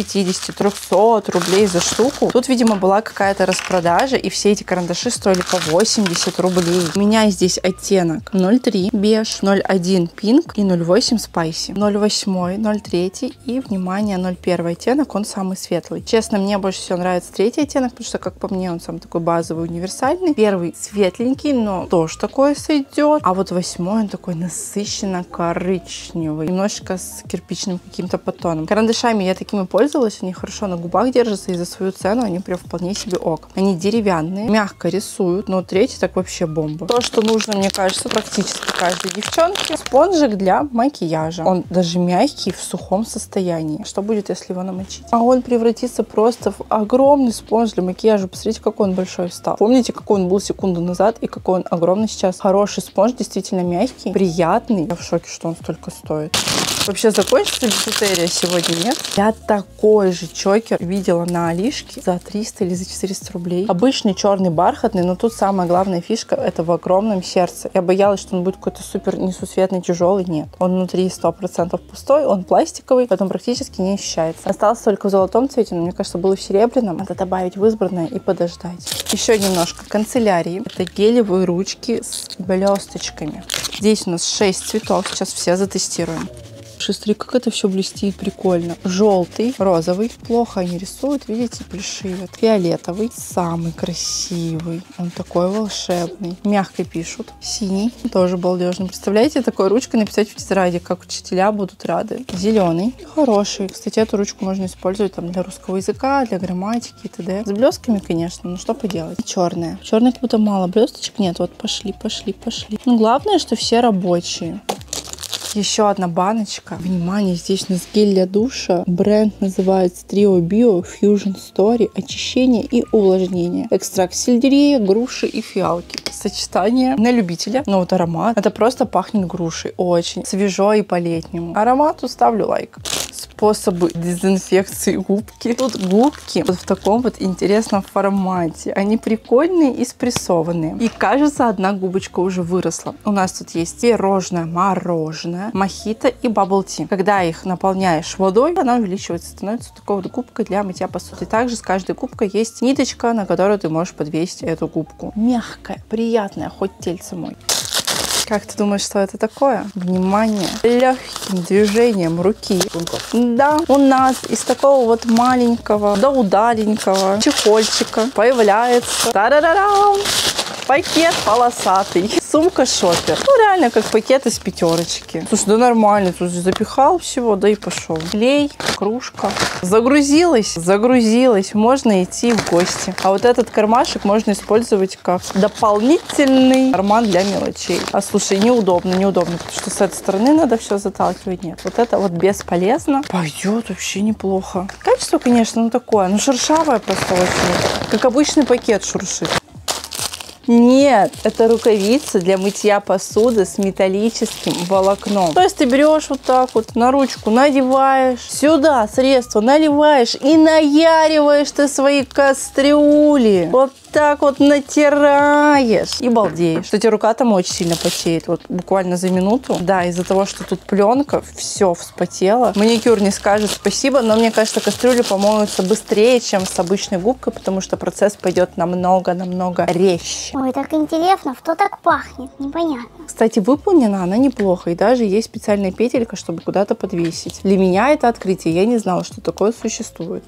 250-300 рублей за штуку. Тут, видимо, была какая-то распродажа, и все эти карандаши стоили по 80 рублей. У меня здесь оттенок 03 беж, 01 пинк и 08 спайси. 08, 03 и, внимание, 01 оттенок, он самый светлый. Честно, мне больше всего нравится третий оттенок, потому что, как по мне, он самый такой базовый, универсальный. Первый светленький, но тоже такое сойдет. А вот 8 он такой насыщенно коричневый, немножечко с кирпичным каким-то подтоном. Карандашами я такими пользовалась, они хорошо на губах держатся, и за свою цену они прям вполне себе ок. Они деревянные, мягко рисуют, но третий так вообще бомба. То, что нужно, мне кажется, практически каждой девчонке. Спонжик для макияжа. Он даже мягкий, в сухом состоянии. Что будет, если его намочить? А он превратится просто в огромный спонж для макияжа. Посмотрите, какой он большой стал. Помните, какой он был секунду назад и какой он огромный сейчас? Хороший спонж, действительно мягкий, приятный. Я в шоке, что он столько стоит. Вообще закончится бижутерия сегодня, нет? Я такой же чокер видела на Алишке за 300 или за 400 рублей. Обычный черный бархатный, но тут самая главная фишка — это в огромном сердце. Я боялась, что он будет какой-то супер несусветный, тяжелый. Нет. Он внутри 100% пустой, он пластиковый, поэтому практически не ощущается. Остался только в золотом цвете, но мне кажется, было в серебряном. Надо добавить в избранное и подождать. Еще немножко канцелярии. Это гелевые ручки с блесточками. Здесь у нас 6 цветов. Сейчас все затестируем. Смотри, как это все блестит, прикольно. Желтый, розовый. Плохо они рисуют, видите, плешивят. Фиолетовый, самый красивый. Он такой волшебный. Мягко пишут. Синий, тоже балдежный. Представляете, такой ручкой написать в тетради, как учителя будут рады. Зеленый, хороший. Кстати, эту ручку можно использовать там для русского языка, для грамматики и т.д. С блестками, конечно, но что поделать. Черная. Черная как будто мало блесточек. Нет, вот пошли. Ну, главное, что все рабочие. Еще одна баночка. Внимание, здесь у нас гель для душа. Бренд называется Trio Bio Fusion Story. Очищение и увлажнение. Экстракт сельдерея, груши и фиалки. Сочетание на любителя. Но вот аромат. Это просто пахнет грушей. Очень свежо и по-летнему. Аромату ставлю лайк. Способы дезинфекции губки. Тут губки вот в таком вот интересном формате. Они прикольные и спрессованные. И кажется, одна губочка уже выросла. У нас тут есть пирожное, мороженое, мохито и бабл-ти. Когда их наполняешь водой, она увеличивается, становится такой вот губкой для мытья посуды. Также с каждой губкой есть ниточка, на которую ты можешь подвесить эту губку. Мягкая, приятная, хоть тельце мой. Как ты думаешь, что это такое? Внимание! Легким движением руки. Да, у нас из такого вот маленького до удаленького чехольчика появляется та-да-да-дам! Пакет полосатый. Сумка шопер. Ну, реально, как пакет из пятерочки. Слушай, да нормально. Тут запихал всего, да и пошел. Клей, кружка. Загрузилась. Можно идти в гости. А вот этот кармашек можно использовать как дополнительный карман для мелочей. А слушай, неудобно, потому что с этой стороны надо все заталкивать. Нет, вот это вот бесполезно. Пойдет вообще неплохо. Качество, конечно, ну такое. Ну, шершавое просто очень. Как обычный пакет шуршит. Нет, это рукавицы для мытья посуды с металлическим волокном. То есть ты берешь вот так вот на ручку, надеваешь, сюда средство наливаешь и наяриваешь ты свои кастрюли. Вот так вот натираешь и балдеешь. Кстати, рука там очень сильно потеет, вот буквально за минуту. Да, из-за того, что тут пленка, все вспотело. Маникюр не скажет спасибо, но мне кажется, кастрюли помоются быстрее, чем с обычной губкой, потому что процесс пойдет намного резче. Ой, так интересно, что так пахнет? Непонятно. Кстати, выполнена она неплохо, и даже есть специальная петелька, чтобы куда-то подвесить. Для меня это открытие, я не знала, что такое существует.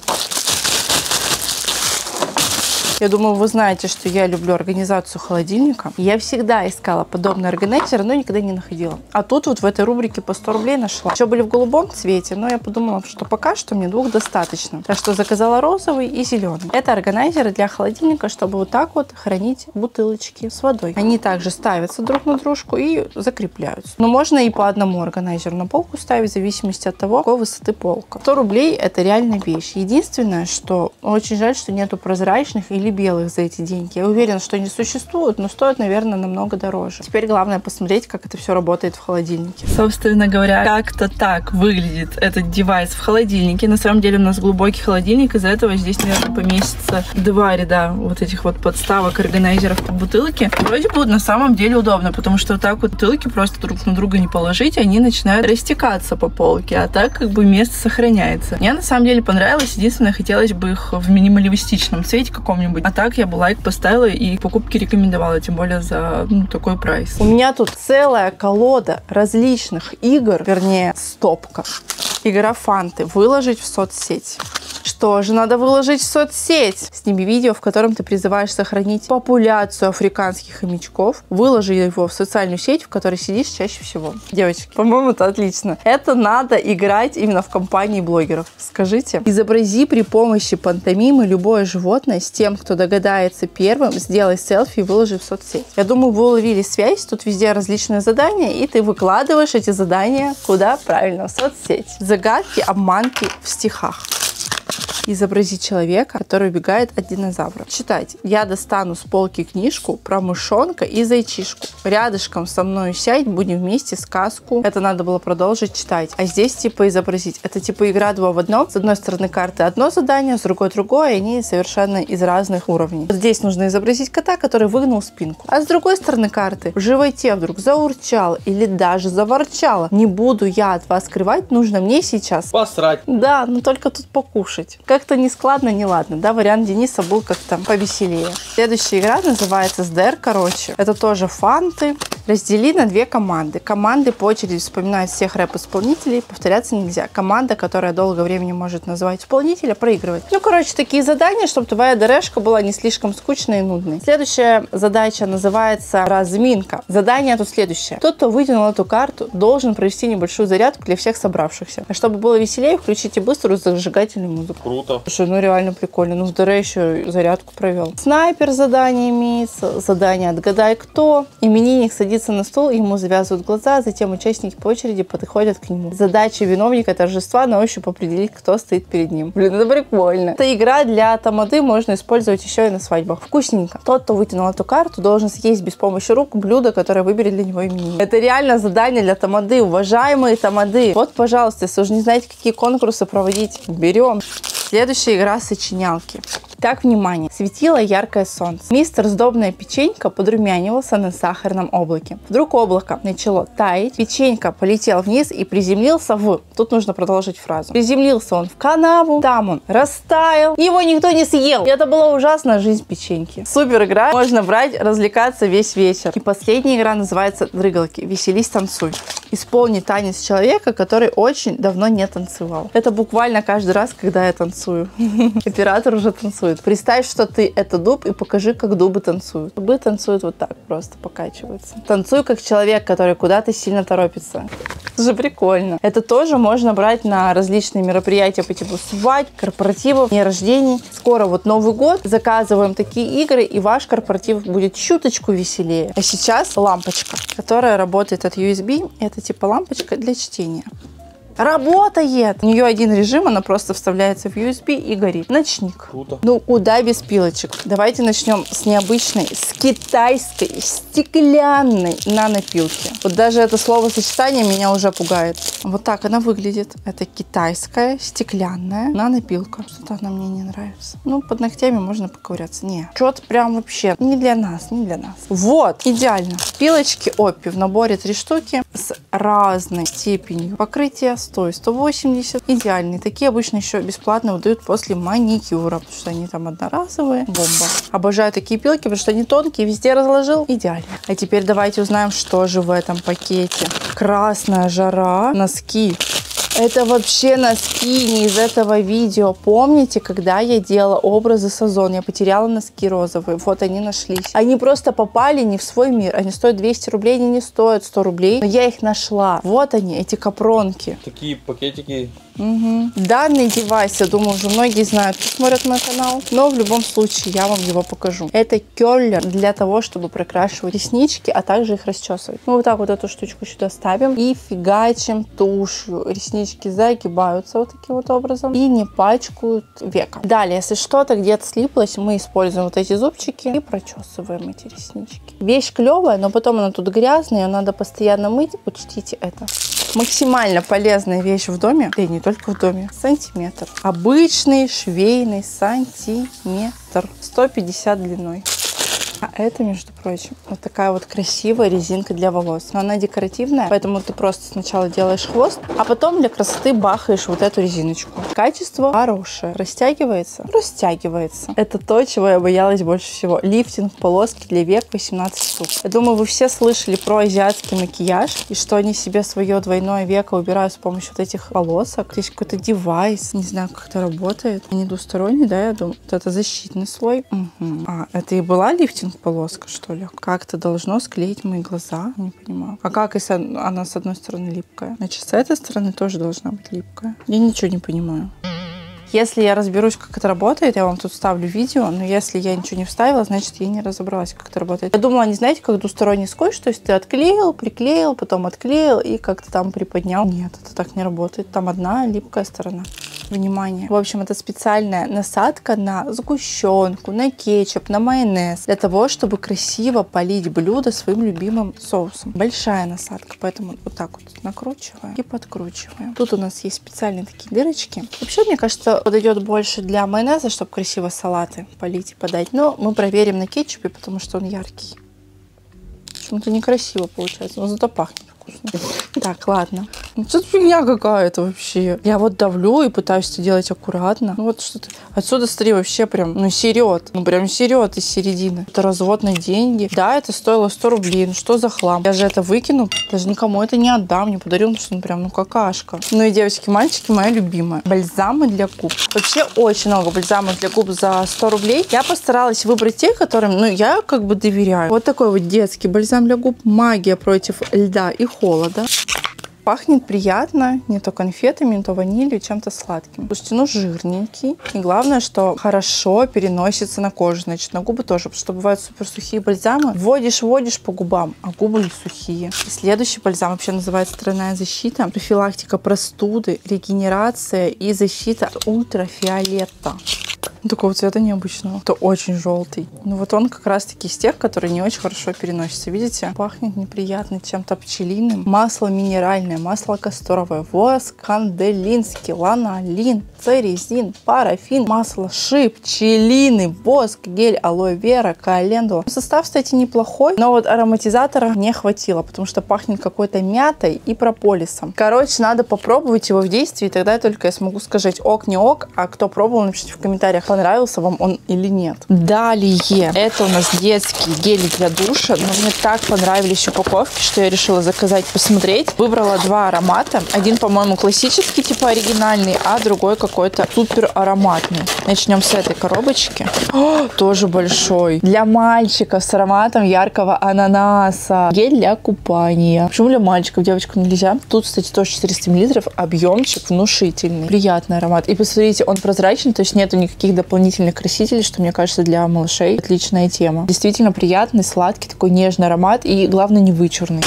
Я думаю, вы знаете, что я люблю организацию холодильника. Я всегда искала подобный органайзер, но никогда не находила. А тут вот в этой рубрике по 100 рублей нашла. Еще были в голубом цвете, но я подумала, что пока что мне двух достаточно. Так что заказала розовый и зеленый. Это органайзеры для холодильника, чтобы вот так вот хранить бутылочки с водой. Они также ставятся друг на дружку и закрепляются. Но можно и по одному органайзеру на полку ставить, в зависимости от того, какой высоты полка. 100 рублей это реально вещь. Единственное, что очень жаль, что нету прозрачных или белых за эти деньги. Я уверена, что они существуют, но стоят, наверное, намного дороже. Теперь главное посмотреть, как это все работает в холодильнике. Собственно говоря, как-то так выглядит этот девайс в холодильнике. На самом деле у нас глубокий холодильник, из-за этого здесь, наверное, поместится 2 ряда вот этих вот подставок, органайзеров под бутылки. Вроде бы на самом деле удобно, потому что вот так вот бутылки просто друг на друга не положить, они начинают растекаться по полке, а так как бы место сохраняется. Мне на самом деле понравилось. Единственное, хотелось бы их в минималистичном цвете каком-нибудь. А так я бы лайк поставила и покупки рекомендовала, тем более за такой прайс. У меня тут целая колода различных игр, вернее, стопка. Игра Фанты. Выложить в соцсеть. Что же надо выложить в соцсеть? Сними видео, в котором ты призываешь сохранить популяцию африканских хомячков. Выложи его в социальную сеть, в которой сидишь чаще всего. Девочки, по-моему, это отлично. Это надо играть именно в компании блогеров. Скажите. Изобрази при помощи пантомимы любое животное с тем, кто догадается первым, сделай селфи и выложи в соцсеть. Я думаю, вы уловили связь. Тут везде различные задания, и ты выкладываешь эти задания куда? Правильно, в соцсеть. Загадки, обманки в стихах. Изобразить человека, который убегает от динозавра. Читать. Я достану с полки книжку про мышонка и зайчишку. Рядышком со мной сядь, будем вместе сказку. Это надо было продолжить читать. А здесь типа изобразить. Это типа игра 2 в 1. С одной стороны карты одно задание, с другой другое, и они совершенно из разных уровней. Вот здесь нужно изобразить кота, который выгнул спинку. А с другой стороны карты в животе вдруг заурчало или даже заворчало. Не буду я от вас скрывать, нужно мне сейчас Посрать. Да, но только тут покушать. Как-то не складно, не ладно. Да, вариант Дениса был как-то повеселее. Следующая игра называется СДР, короче. Это тоже фанты. Раздели на 2 команды. Команды по очереди вспоминают всех рэп-исполнителей. Повторяться нельзя. Команда, которая долго времени может называть исполнителя, проигрывает. Ну, короче, такие задания, чтобы твоя ДРшка была не слишком скучной и нудной. Следующая задача называется разминка. Задание тут следующее. Тот, кто вытянул эту карту, должен провести небольшую зарядку для всех собравшихся. А чтобы было веселее, включите быструю зажигательную музыку. Круто. Слушай, ну реально прикольно. Ну в ДР еще зарядку провел. Снайпер задание имеется. Задание «Отгадай кто». Именинник садится на стул, ему завязывают глаза, а затем участники по очереди подходят к нему. Задача виновника торжества на ощупь определить, кто стоит перед ним. Блин, это прикольно. Эта игра для тамады можно использовать еще и на свадьбах. Вкусненько. Тот, кто вытянул эту карту, должен съесть без помощи рук блюдо, которое выберет для него именинник. Это реально задание для тамады. Уважаемые тамады. Вот, пожалуйста, если уже не знаете, какие конкурсы проводить, берем. Следующая игра сочинялки. Так, внимание. Светило яркое солнце. Мистер Сдобная печенька подрумянивался на сахарном облаке. Вдруг облако начало таять, печенька полетел вниз и приземлился в... Тут нужно продолжить фразу. Приземлился он в канаву, там он растаял, его никто не съел. И это была ужасная жизнь печеньки. Супер игра. Можно брать, развлекаться весь вечер. И последняя игра называется «Дрыгалки». Веселись, танцуй. Исполни танец человека, который очень давно не танцевал. Это буквально каждый раз, когда я танцую. Оператор уже танцует. Представь, что ты это дуб, и покажи, как дубы танцуют. Дубы танцуют вот так, просто покачиваются. Танцуй как человек, который куда-то сильно торопится. Это же прикольно. Это тоже можно брать на различные мероприятия по типу свадьб, корпоративов, дней рождений. Скоро вот Новый год. Заказываем такие игры, и ваш корпоратив будет чуточку веселее. А сейчас лампочка, которая работает от USB. Это типа лампочка для чтения. Работает! У нее один режим, она просто вставляется в USB и горит. Ночник. Круто. Ну, куда без пилочек? Давайте начнем с необычной, с китайской, стеклянной нанопилки. Вот даже это словосочетание меня уже пугает. Вот так она выглядит. Это китайская стеклянная нанопилка. Что-то она мне не нравится. Ну, под ногтями можно поковыряться. Не, что-то прям вообще не для нас, не для нас. Вот, идеально. Пилочки Оппи в наборе 3 штуки с разной степенью покрытия. 100 и 180. Идеальные. Такие обычно еще бесплатно выдают после маникюра, потому что они там одноразовые. Бомба. Обожаю такие пилки, потому что они тонкие, везде разложил. Идеально. А теперь давайте узнаем, что же в этом пакете. Красная жара. Носки. Это вообще носки не из этого видео. Помните, когда я делала образы с Озон, я потеряла носки розовые. Вот они нашлись. Они просто попали не в свой мир. Они стоят 200 рублей, они не стоят 100 рублей. Но я их нашла. Вот они, эти капронки. Такие пакетики. Угу. Данный девайс, я думаю, уже многие знают, кто смотрит мой канал. Но в любом случае я вам его покажу. Это кёрлер для того, чтобы прокрашивать реснички, а также их расчесывать. Мы вот так вот эту штучку сюда ставим и фигачим тушью. Реснички загибаются вот таким вот образом и не пачкают века. Далее, если что-то где-то слиплось, мы используем вот эти зубчики и прочесываем эти реснички. Вещь клевая, но потом она тут грязная, ее надо постоянно мыть. Учтите это. Максимально полезная вещь в доме, да и не только в доме, сантиметр. Обычный швейный сантиметр, 150 длиной. А это, между прочим, вот такая вот красивая резинка для волос. Но она декоративная, поэтому ты просто сначала делаешь хвост, а потом для красоты бахаешь вот эту резиночку. Качество хорошее. Растягивается? Растягивается. Это то, чего я боялась больше всего. Лифтинг полоски для век 18 штук. Я думаю, вы все слышали про азиатский макияж и что они себе свое двойное веко убирают с помощью вот этих полосок. Здесь какой-то девайс. Не знаю, как это работает. Они двусторонние, да, я думаю. Вот это защитный слой. Угу. А, это и была лифтинг полоска, что ли? Как-то должно склеить мои глаза. Не понимаю. А как, если она с одной стороны липкая? Значит, с этой стороны тоже должна быть липкая. Я ничего не понимаю. Если я разберусь, как это работает, я вам тут вставлю видео, но если я ничего не вставила, значит, я не разобралась, как это работает. Я думала, не знаете, как двусторонний скотч, то есть ты отклеил, приклеил, потом отклеил и как-то там приподнял. Нет, это так не работает. Там одна липкая сторона. Внимание. В общем, это специальная насадка на сгущенку, на кетчуп, на майонез, для того, чтобы красиво полить блюдо своим любимым соусом. Большая насадка, поэтому вот так вот накручиваем и подкручиваем. Тут у нас есть специальные такие дырочки. Вообще, мне кажется, подойдет больше для майонеза, чтобы красиво салаты полить и подать. Но мы проверим на кетчупе, потому что он яркий. Почему-то некрасиво получается, но зато пахнет вкусно. Так, ладно. Ну, что-то фигня какая-то вообще. Я вот давлю и пытаюсь это делать аккуратно. Ну, вот что-то. Отсюда, смотри, вообще прям, ну, серет. Ну, прям серет из середины. Это развод на деньги. Да, это стоило 100 рублей. Ну, что за хлам? Я же это выкину. Даже никому это не отдам, не подарю, потому что, ну, прям, ну, какашка. Ну, и девочки, мальчики, моя любимая. Бальзамы для губ. Вообще очень много бальзамов для губ за 100 рублей. Я постаралась выбрать те, которым, ну, я как бы доверяю. Вот такой вот детский бальзам для губ. Магия против льда и холода. Пахнет приятно, не то конфетами, не то ванилью, чем-то сладким. Слушайте, ну жирненький. И главное, что хорошо переносится на кожу, значит, на губы тоже. Потому что бывают супер сухие бальзамы. Вводишь по губам, а губы сухие. И следующий бальзам вообще называется тройная защита. Профилактика простуды, регенерация и защита от ультрафиолета. Такого цвета необычного. Это очень желтый. Ну вот он как раз таки из тех, которые не очень хорошо переносятся. Видите? Пахнет неприятно чем-то пчелиным. Масло минеральное, масло касторовое, воск канделинский, ланолин, церезин, парафин, масло ши, пчелиный, воск, гель, алоэ вера, календула. Состав, кстати, неплохой, но вот ароматизатора не хватило, потому что пахнет какой-то мятой и прополисом. Короче, надо попробовать его в действии, тогда только я смогу сказать ок, не ок, а кто пробовал, напишите в комментариях, понравился вам он или нет. Далее, это у нас детские гели для душа, но мне так понравились упаковки, что я решила заказать, посмотреть. Выбрала 2 аромата. Один, по-моему, классический, типа оригинальный, а другой какой-то супер ароматный. Начнем с этой коробочки. О, тоже большой. Для мальчиков с ароматом яркого ананаса. Гель для купания. Почему для мальчиков? Девочкам нельзя. Тут, кстати, тоже 400 мл. Объемчик внушительный. Приятный аромат. И посмотрите, он прозрачный, то есть нету никаких дополнительных красителей, что, мне кажется, для малышей отличная тема. Действительно приятный, сладкий, такой нежный аромат и, главное, не вычурный.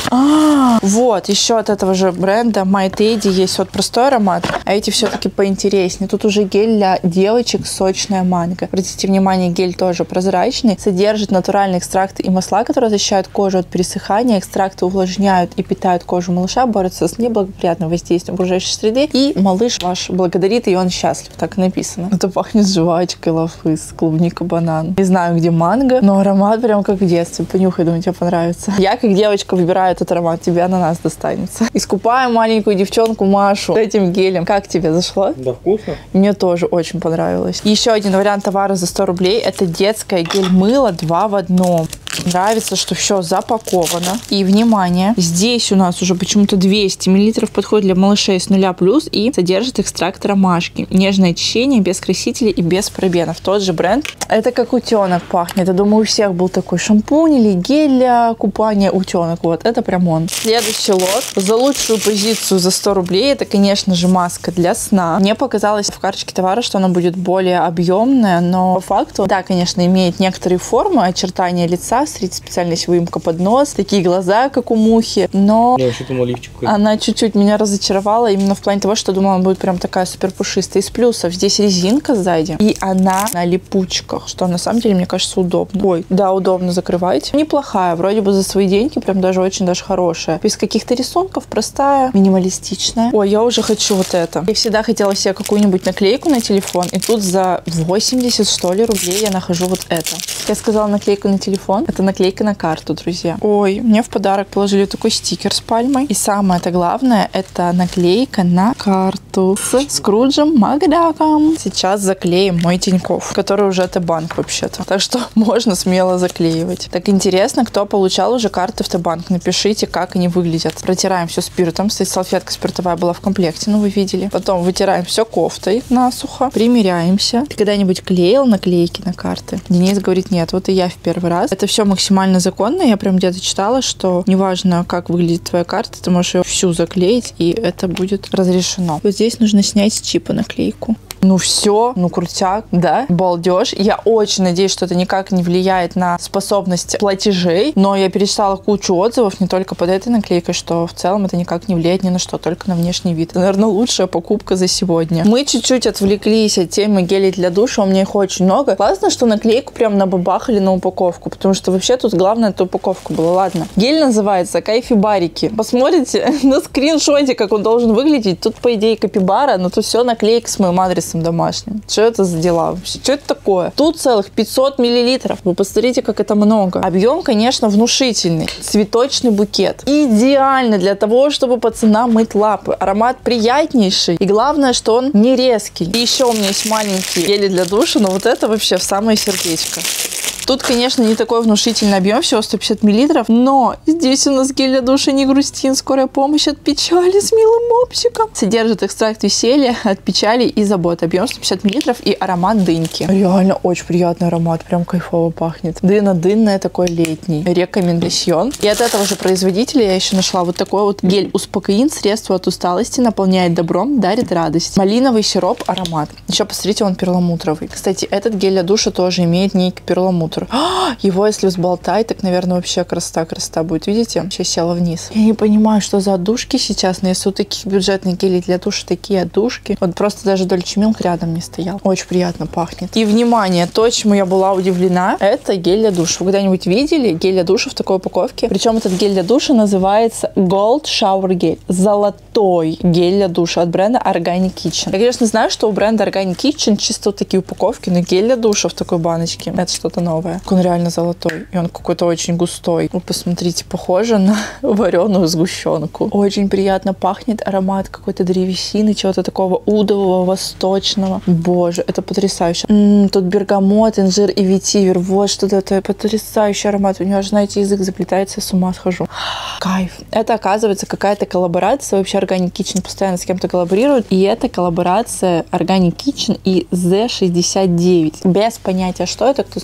Вот, еще от этого же бренда My Teddy есть вот простой аромат, а эти все-таки поинтереснее. Тут уже гель для девочек сочная манго. Обратите внимание, гель тоже прозрачный, содержит натуральные экстракты и масла, которые защищают кожу от пересыхания. Экстракты увлажняют и питают кожу малыша, борются с неблагоприятным воздействием окружающей среды, и малыш ваш благодарит, и он счастлив. Так написано. Это пахнет жвачкой лавыс, клубника, банан. Не знаю, где манго, но аромат прям как в детстве. Понюхай, думаю, тебе понравится. Я, как девочка, выбираю этот аромат, тебе ананас достанется. Искупаем маленькую девчонку Машу этим гелем. Как тебе зашло? Да, вкусно. Мне тоже очень понравилось. Еще один вариант товара за 100 рублей. Это детское гель-мыло 2 в 1. Нравится, что все запаковано. И, внимание, здесь у нас уже почему-то 200 мл подходит для малышей с 0+, и содержит экстракт ромашки. Нежное очищение, без красителей и без парабенов. Тот же бренд. Это как утенок пахнет. Я думаю, у всех был такой шампунь или гель для купания утенок. Вот, это прям он. Следующий лот. За лучшую позицию за 100 рублей. Это, конечно же, маска для сна. Мне показалось в карточке товара, что она будет более объемная, но по факту, да, конечно, имеет некоторые формы, очертания лица, смотрите, специальная выемка под нос, такие глаза, как у мухи, но Я вообще думал, лифчик. она чуть-чуть меня разочаровала именно в плане того, что думала, она будет прям такая супер пушистая. Из плюсов здесь резинка сзади, и она на липучках, что на самом деле, мне кажется, удобно. Ой, да, удобно закрывать. Неплохая, вроде бы за свои деньги, прям даже очень даже хорошая. Без каких-то рисунков, простая, минималистичная. Ой, я уже хочу вот это. Я всегда хотела себе какую-нибудь наклейку на телефон, и тут за 80, что ли, рублей я нахожу вот это. Я сказала наклейку на телефон, это наклейка на карту, друзья. Ой, мне в подарок положили такой стикер с пальмой. И самое-то главное, это наклейка на карту с Скруджем Макдаком. Сейчас заклеим мой Тинькофф, который уже Т-банк вообще-то. Так что можно смело заклеивать. Так интересно, кто получал уже карты в Т-банк. Напишите, как они выглядят. Протираем все спиртом. Кстати, салфетка спиртовая была в комплекте, ну вы видели. Потом вытираем все кофтой насухо. Примеряемся. Ты когда-нибудь клеил наклейки на карты? Денис говорит, нет, вот и я в первый раз. Это все максимально законно. Я прям где-то читала, что неважно, как выглядит твоя карта, ты можешь ее всю заклеить, и это будет разрешено. Вот здесь нужно снять с чипа наклейку. Ну все, ну крутяк, да, балдеж. Я очень надеюсь, что это никак не влияет на способность платежей, но я перечитала кучу отзывов, не только под этой наклейкой, что в целом это никак не влияет ни на что, только на внешний вид. Это, наверное, лучшая покупка за сегодня. Мы чуть-чуть отвлеклись от темы гелей для душа, у меня их очень много. Классно, что наклейку прям набабахали на упаковку, потому что вообще тут главное эту упаковку было. Ладно. Гель называется Кайфибарики. Посмотрите на скриншоте, как он должен выглядеть. Тут, по идее, капибара, но тут все наклейка с моим адресом домашним. Что это за дела вообще? Что это такое? Тут целых 500 миллилитров. Вы посмотрите, как это много. Объем, конечно, внушительный. Цветочный букет. Идеально для того, чтобы пацанам мыть лапы. Аромат приятнейший. И главное, что он не резкий. И еще у меня есть маленькие гели для душа, но вот это вообще в самое сердечко. Тут, конечно, не такой внушительный объем, всего 150 мл, но здесь у нас гель для душа «Не грустин», скорая помощь от печали с милым мопсиком. Содержит экстракт веселья от печали и заботы. Объем 150 мл и аромат дыньки. Реально очень приятный аромат, прям кайфово пахнет. Дынно-дынное, такой летний. Рекомендацион. И от этого же производителя я еще нашла вот такой вот гель успокоин, средство от усталости, наполняет добром, дарит радость. Малиновый сироп, аромат. Еще посмотрите, он перламутровый. Кстати, этот гель для душа тоже имеет некий перламутр. Его, если взболтать, так, наверное, вообще красота будет. Видите? Сейчас села вниз. Я не понимаю, что за отдушки сейчас, но если у таких бюджетных гелей для душа такие отдушки, вот просто даже Dolce Milk рядом не стоял. Очень приятно пахнет. И, внимание, то, чему я была удивлена, это гель для душа. Вы когда-нибудь видели гель для душа в такой упаковке? Причем этот гель для душа называется Gold Shower Gel. Золотой гель для душа от бренда Organic Kitchen. Я, конечно, знаю, что у бренда Organic Kitchen чисто вот такие упаковки, но гель для душа в такой баночке — это что-то новое. Он реально золотой. И он какой-то очень густой. Вы посмотрите, похоже на вареную сгущенку. Очень приятно пахнет. Аромат какой-то древесины, чего-то такого удового, восточного. Боже, это потрясающе. Тут бергамот, инжир и ветивер. Вот что-то. Это потрясающий аромат. У него аж, знаете, язык заплетается, с ума схожу. Кайф. Это, оказывается, какая-то коллаборация. Вообще Organic Kitchen постоянно с кем-то коллаборирует. И это коллаборация Organic Kitchen и Z69. Без понятия, что это. Кто знает, напишите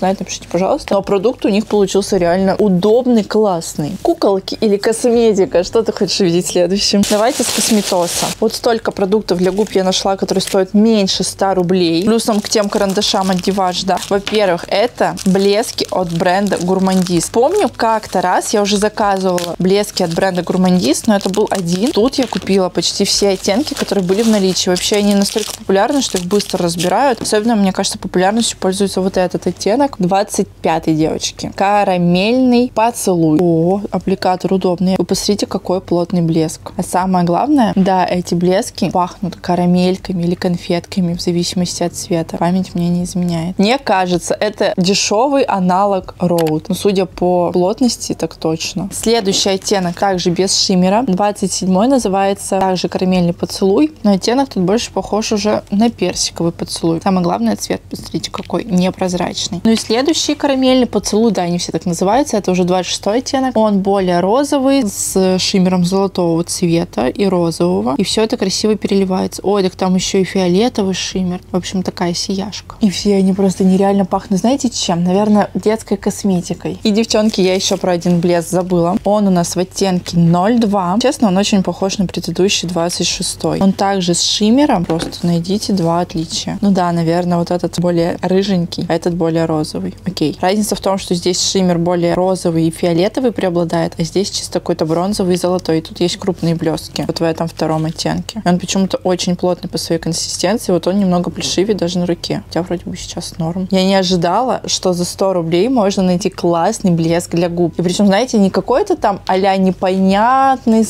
пожалуйста. Но продукт у них получился реально удобный, классный. Куколки или косметика? Что ты хочешь видеть следующим? Давайте с Косметоса. Вот столько продуктов для губ я нашла, которые стоят меньше 100 рублей. Плюсом к тем карандашам от Диваж, да. Во-первых, это блески от бренда Гурмандиз. Помню, как-то раз я уже заказывала блески от бренда Гурмандиз, но это был один. Тут я купила почти все оттенки, которые были в наличии. Вообще они настолько популярны, что их быстро разбирают. Особенно, мне кажется, популярностью пользуется вот этот оттенок. 25-й, девочки. Карамельный поцелуй. О, аппликатор удобный. Вы посмотрите, какой плотный блеск. А самое главное, да, эти блески пахнут карамельками или конфетками в зависимости от цвета. Память мне не изменяет. Мне кажется, это дешевый аналог Rode. Ну, судя по плотности, так точно. Следующий оттенок также без шиммера. 27-й называется также карамельный поцелуй. Но оттенок тут больше похож уже на персиковый поцелуй. Самое главное, цвет, посмотрите, какой непрозрачный. Ну и следующий карамельный поцелуй, да, они все так называются. Это уже 26-й оттенок. Он более розовый, с шиммером золотого цвета и розового. И все это красиво переливается. Ой, так там еще и фиолетовый шиммер. В общем, такая сияшка. И все они просто нереально пахнут. Знаете чем? Наверное, детской косметикой. И, девчонки, я еще про один блеск забыла. Он у нас в оттенке 02. Честно, он очень похож на предыдущий 26-й. Он также с шиммером. Просто найдите два отличия. Ну да, наверное, вот этот более рыженький, а этот более розовый. Окей. Разница в том, что здесь шиммер более розовый и фиолетовый преобладает, а здесь чисто какой-то бронзовый и золотой. И тут есть крупные блестки. Вот в этом втором оттенке. И он почему-то очень плотный по своей консистенции. Вот он немного плешивее даже на руке. Хотя вроде бы сейчас норм. Я не ожидала, что за 100 рублей можно найти классный блеск для губ. И причем, знаете, не какой-то там а-ля непонятный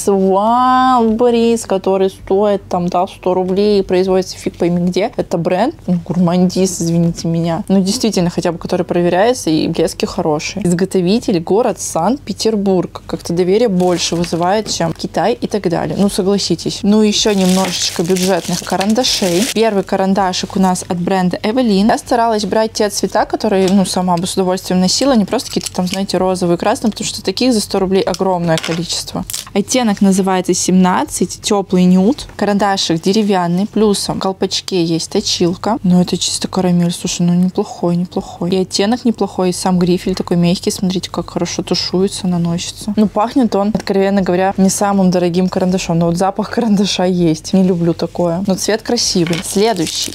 Свалбрис, который стоит там, да, 100 рублей и производится фиг пойми где. Это бренд Гурмандиз, извините меня. Ну, действительно, хотя бы который проверяется и блески хорошие. Изготовитель город Санкт-Петербург. Как-то доверие больше вызывает, чем Китай и так далее. Ну, согласитесь. Ну, еще немножечко бюджетных карандашей. Первый карандашик у нас от бренда Evelyn. Я старалась брать те цвета, которые, ну, сама бы с удовольствием носила. Не просто какие-то там, знаете, розовые, красные, потому что таких за 100 рублей огромное количество. Оттенок называется 17, теплый нюд. Карандашик деревянный, плюсом в колпачке есть точилка. Но это чисто карамель, слушай, ну неплохой, неплохой. И оттенок неплохой, и сам грифель такой мягкий, смотрите, как хорошо тушуется, наносится. Ну, пахнет он, откровенно говоря, не самым дорогим карандашом, но вот запах карандаша есть. Не люблю такое. Но цвет красивый. Следующий.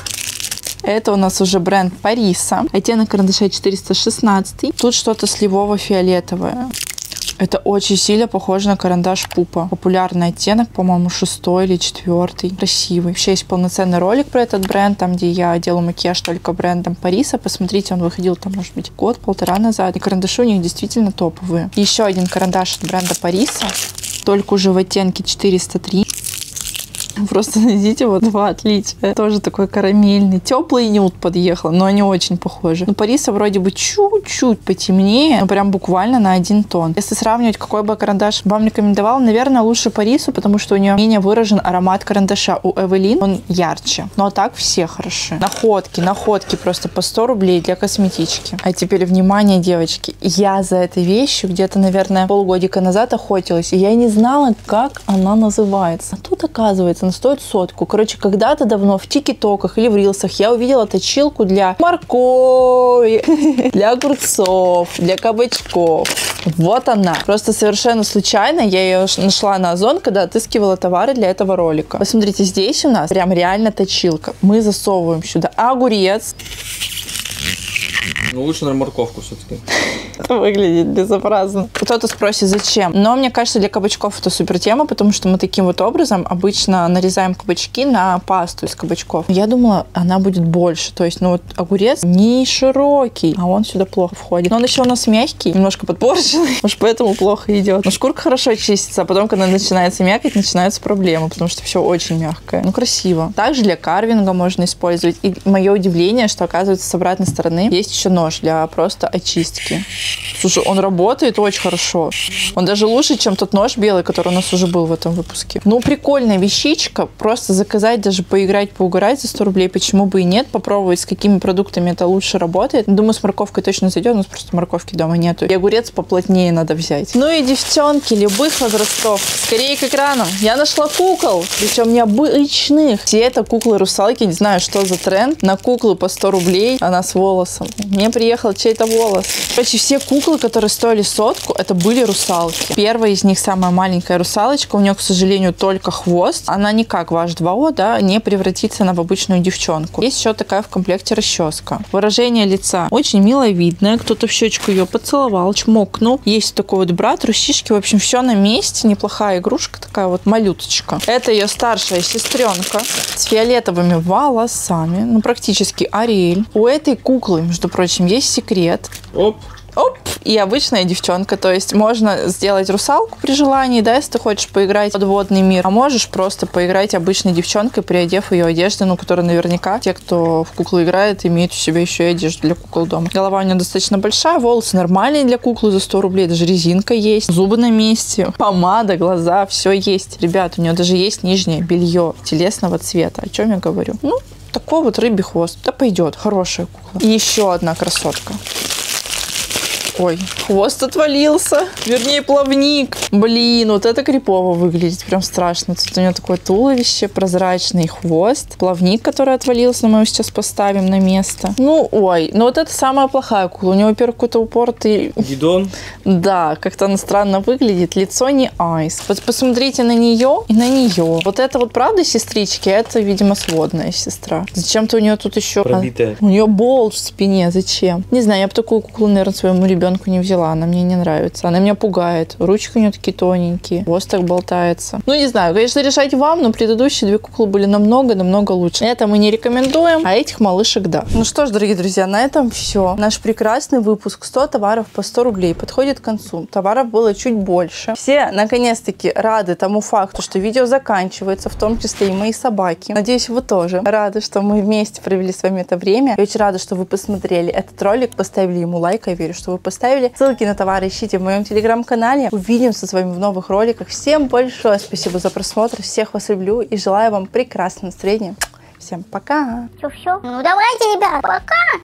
Это у нас уже бренд Париса. Оттенок карандаша 416. Тут что-то сливово-фиолетовое. Это очень сильно похоже на карандаш Пупа. Популярный оттенок, по-моему, 6-й или 4-й. Красивый. Вообще есть полноценный ролик про этот бренд, там, где я делаю макияж только брендом Париса. Посмотрите, он выходил там, может быть, год-полтора назад. И карандаши у них действительно топовые. Еще один карандаш от бренда Париса, только уже в оттенке 403. Просто найдите вот два отличия. Тоже такой карамельный. Теплый нюд подъехал, но они очень похожи. Ну, Париса вроде бы чуть-чуть потемнее, но прям буквально на один тон. Если сравнивать, какой бы карандаш вам рекомендовала, наверное, лучше Парису, потому что у нее менее выражен аромат карандаша. У Evelyn он ярче. Но так все хороши. Находки просто по 100 рублей для косметички. А теперь, внимание, девочки. Я за этой вещью где-то, наверное, полгодика назад охотилась, и я не знала, как она называется. А тут, оказывается, она стоит 100. Короче, когда-то давно в тикитоках или в рилсах я увидела точилку для моркови, для огурцов, для кабачков. Вот она. Просто совершенно случайно я ее нашла на Озон, когда отыскивала товары для этого ролика. Посмотрите, здесь у нас прям реально точилка. Мы засовываем сюда огурец. Ну, лучше на морковку все-таки. Выглядит безобразно. Кто-то спросит, зачем. Но мне кажется, для кабачков это супер тема, потому что мы таким вот образом обычно нарезаем кабачки на пасту из кабачков. Я думала, она будет больше. То есть, ну вот огурец не широкий, а он сюда плохо входит. Но он еще у нас мягкий, немножко подпорченный. Может, поэтому плохо идет. Но шкурка хорошо чистится, а потом, когда начинается мякоть, начинаются проблемы, потому что все очень мягкое. Ну, красиво. Также для карвинга можно использовать. И мое удивление, что, оказывается, с обратной стороны есть еще нож для просто очистки. Слушай, он работает очень хорошо. Он даже лучше, чем тот нож белый, который у нас уже был в этом выпуске. Ну, прикольная вещичка. Просто заказать, даже поиграть, поугарать за 100 рублей. Почему бы и нет? Попробовать, с какими продуктами это лучше работает. Думаю, с морковкой точно зайдет. У нас просто морковки дома нету. И огурец поплотнее надо взять. Ну и девчонки любых возрастов. Скорее к экрану. Я нашла кукол. Причем необычных. Все это куклы-русалки. Не знаю, что за тренд. На куклы по 100 рублей. Она с волосом. Мне приехал чей-то волос. Короче, все куклы, которые стоили 100, это были русалки. Первая из них самая маленькая русалочка. У нее, к сожалению, только хвост. Она не как ваш 2О, да, не превратится она в обычную девчонку. Есть еще такая в комплекте расческа. Выражение лица очень милое, видное. Кто-то в щечку ее поцеловал, чмокнул. Есть такой вот брат, русишки. В общем, все на месте. Неплохая игрушка, такая вот малюточка. Это ее старшая сестренка с фиолетовыми волосами. Ну, практически Ариэль. У этой куклы, между прочим, есть секрет. Оп. Оп! И обычная девчонка. То есть можно сделать русалку при желании, да, если ты хочешь поиграть в подводный мир. А можешь просто поиграть обычной девчонкой, приодев ее одежду, ну, которая наверняка те, кто в куклу играет, имеют у себя еще и одежду для кукол дома. Голова у нее достаточно большая, волосы нормальные для куклы за 100 рублей. Даже резинка есть, зубы на месте, помада, глаза, все есть. Ребят, у нее даже есть нижнее белье телесного цвета. О чем я говорю? Ну, такой вот рыбий хвост. Да пойдет, хорошая кукла. И еще одна красотка. Ой, хвост отвалился. Вернее, плавник. Блин, вот это крипово выглядит. Прям страшно. Тут у него такое туловище, прозрачный хвост. Плавник, который отвалился, мы его сейчас поставим на место. Ну, ой, ну вот это самая плохая кукла. У него, во-первых, какой-то упоротый... Гидон. Да, как-то она странно выглядит. Лицо не айс. Вот посмотрите на нее и на нее. Вот это вот правда сестрички, это, видимо, сводная сестра. Зачем-то у нее тут еще... Пробитая. У нее болт в спине. Зачем? Не знаю, я бы такую куклу, наверное, своему ребенку не взяла, она мне не нравится. Она меня пугает. Ручки у нее такие тоненькие. Хвост так болтается. Ну, не знаю, конечно, решать вам, но предыдущие две куклы были намного лучше. Это мы не рекомендуем, а этих малышек да. Ну что ж, дорогие друзья, на этом все. Наш прекрасный выпуск 100 товаров по 100 рублей подходит к концу. Товаров было чуть больше. Все, наконец-таки, рады тому факту, что видео заканчивается, в том числе и мои собаки. Надеюсь, вы тоже рады, что мы вместе провели с вами это время. Я очень рада, что вы посмотрели этот ролик, поставили ему лайк. Я верю, что вы поставили. Ссылки на товары ищите в моем телеграм-канале. Увидимся с вами в новых роликах. Всем большое спасибо за просмотр. Всех вас люблю и желаю вам прекрасного настроения. Всем пока. Все. Ну давайте, ребят, пока.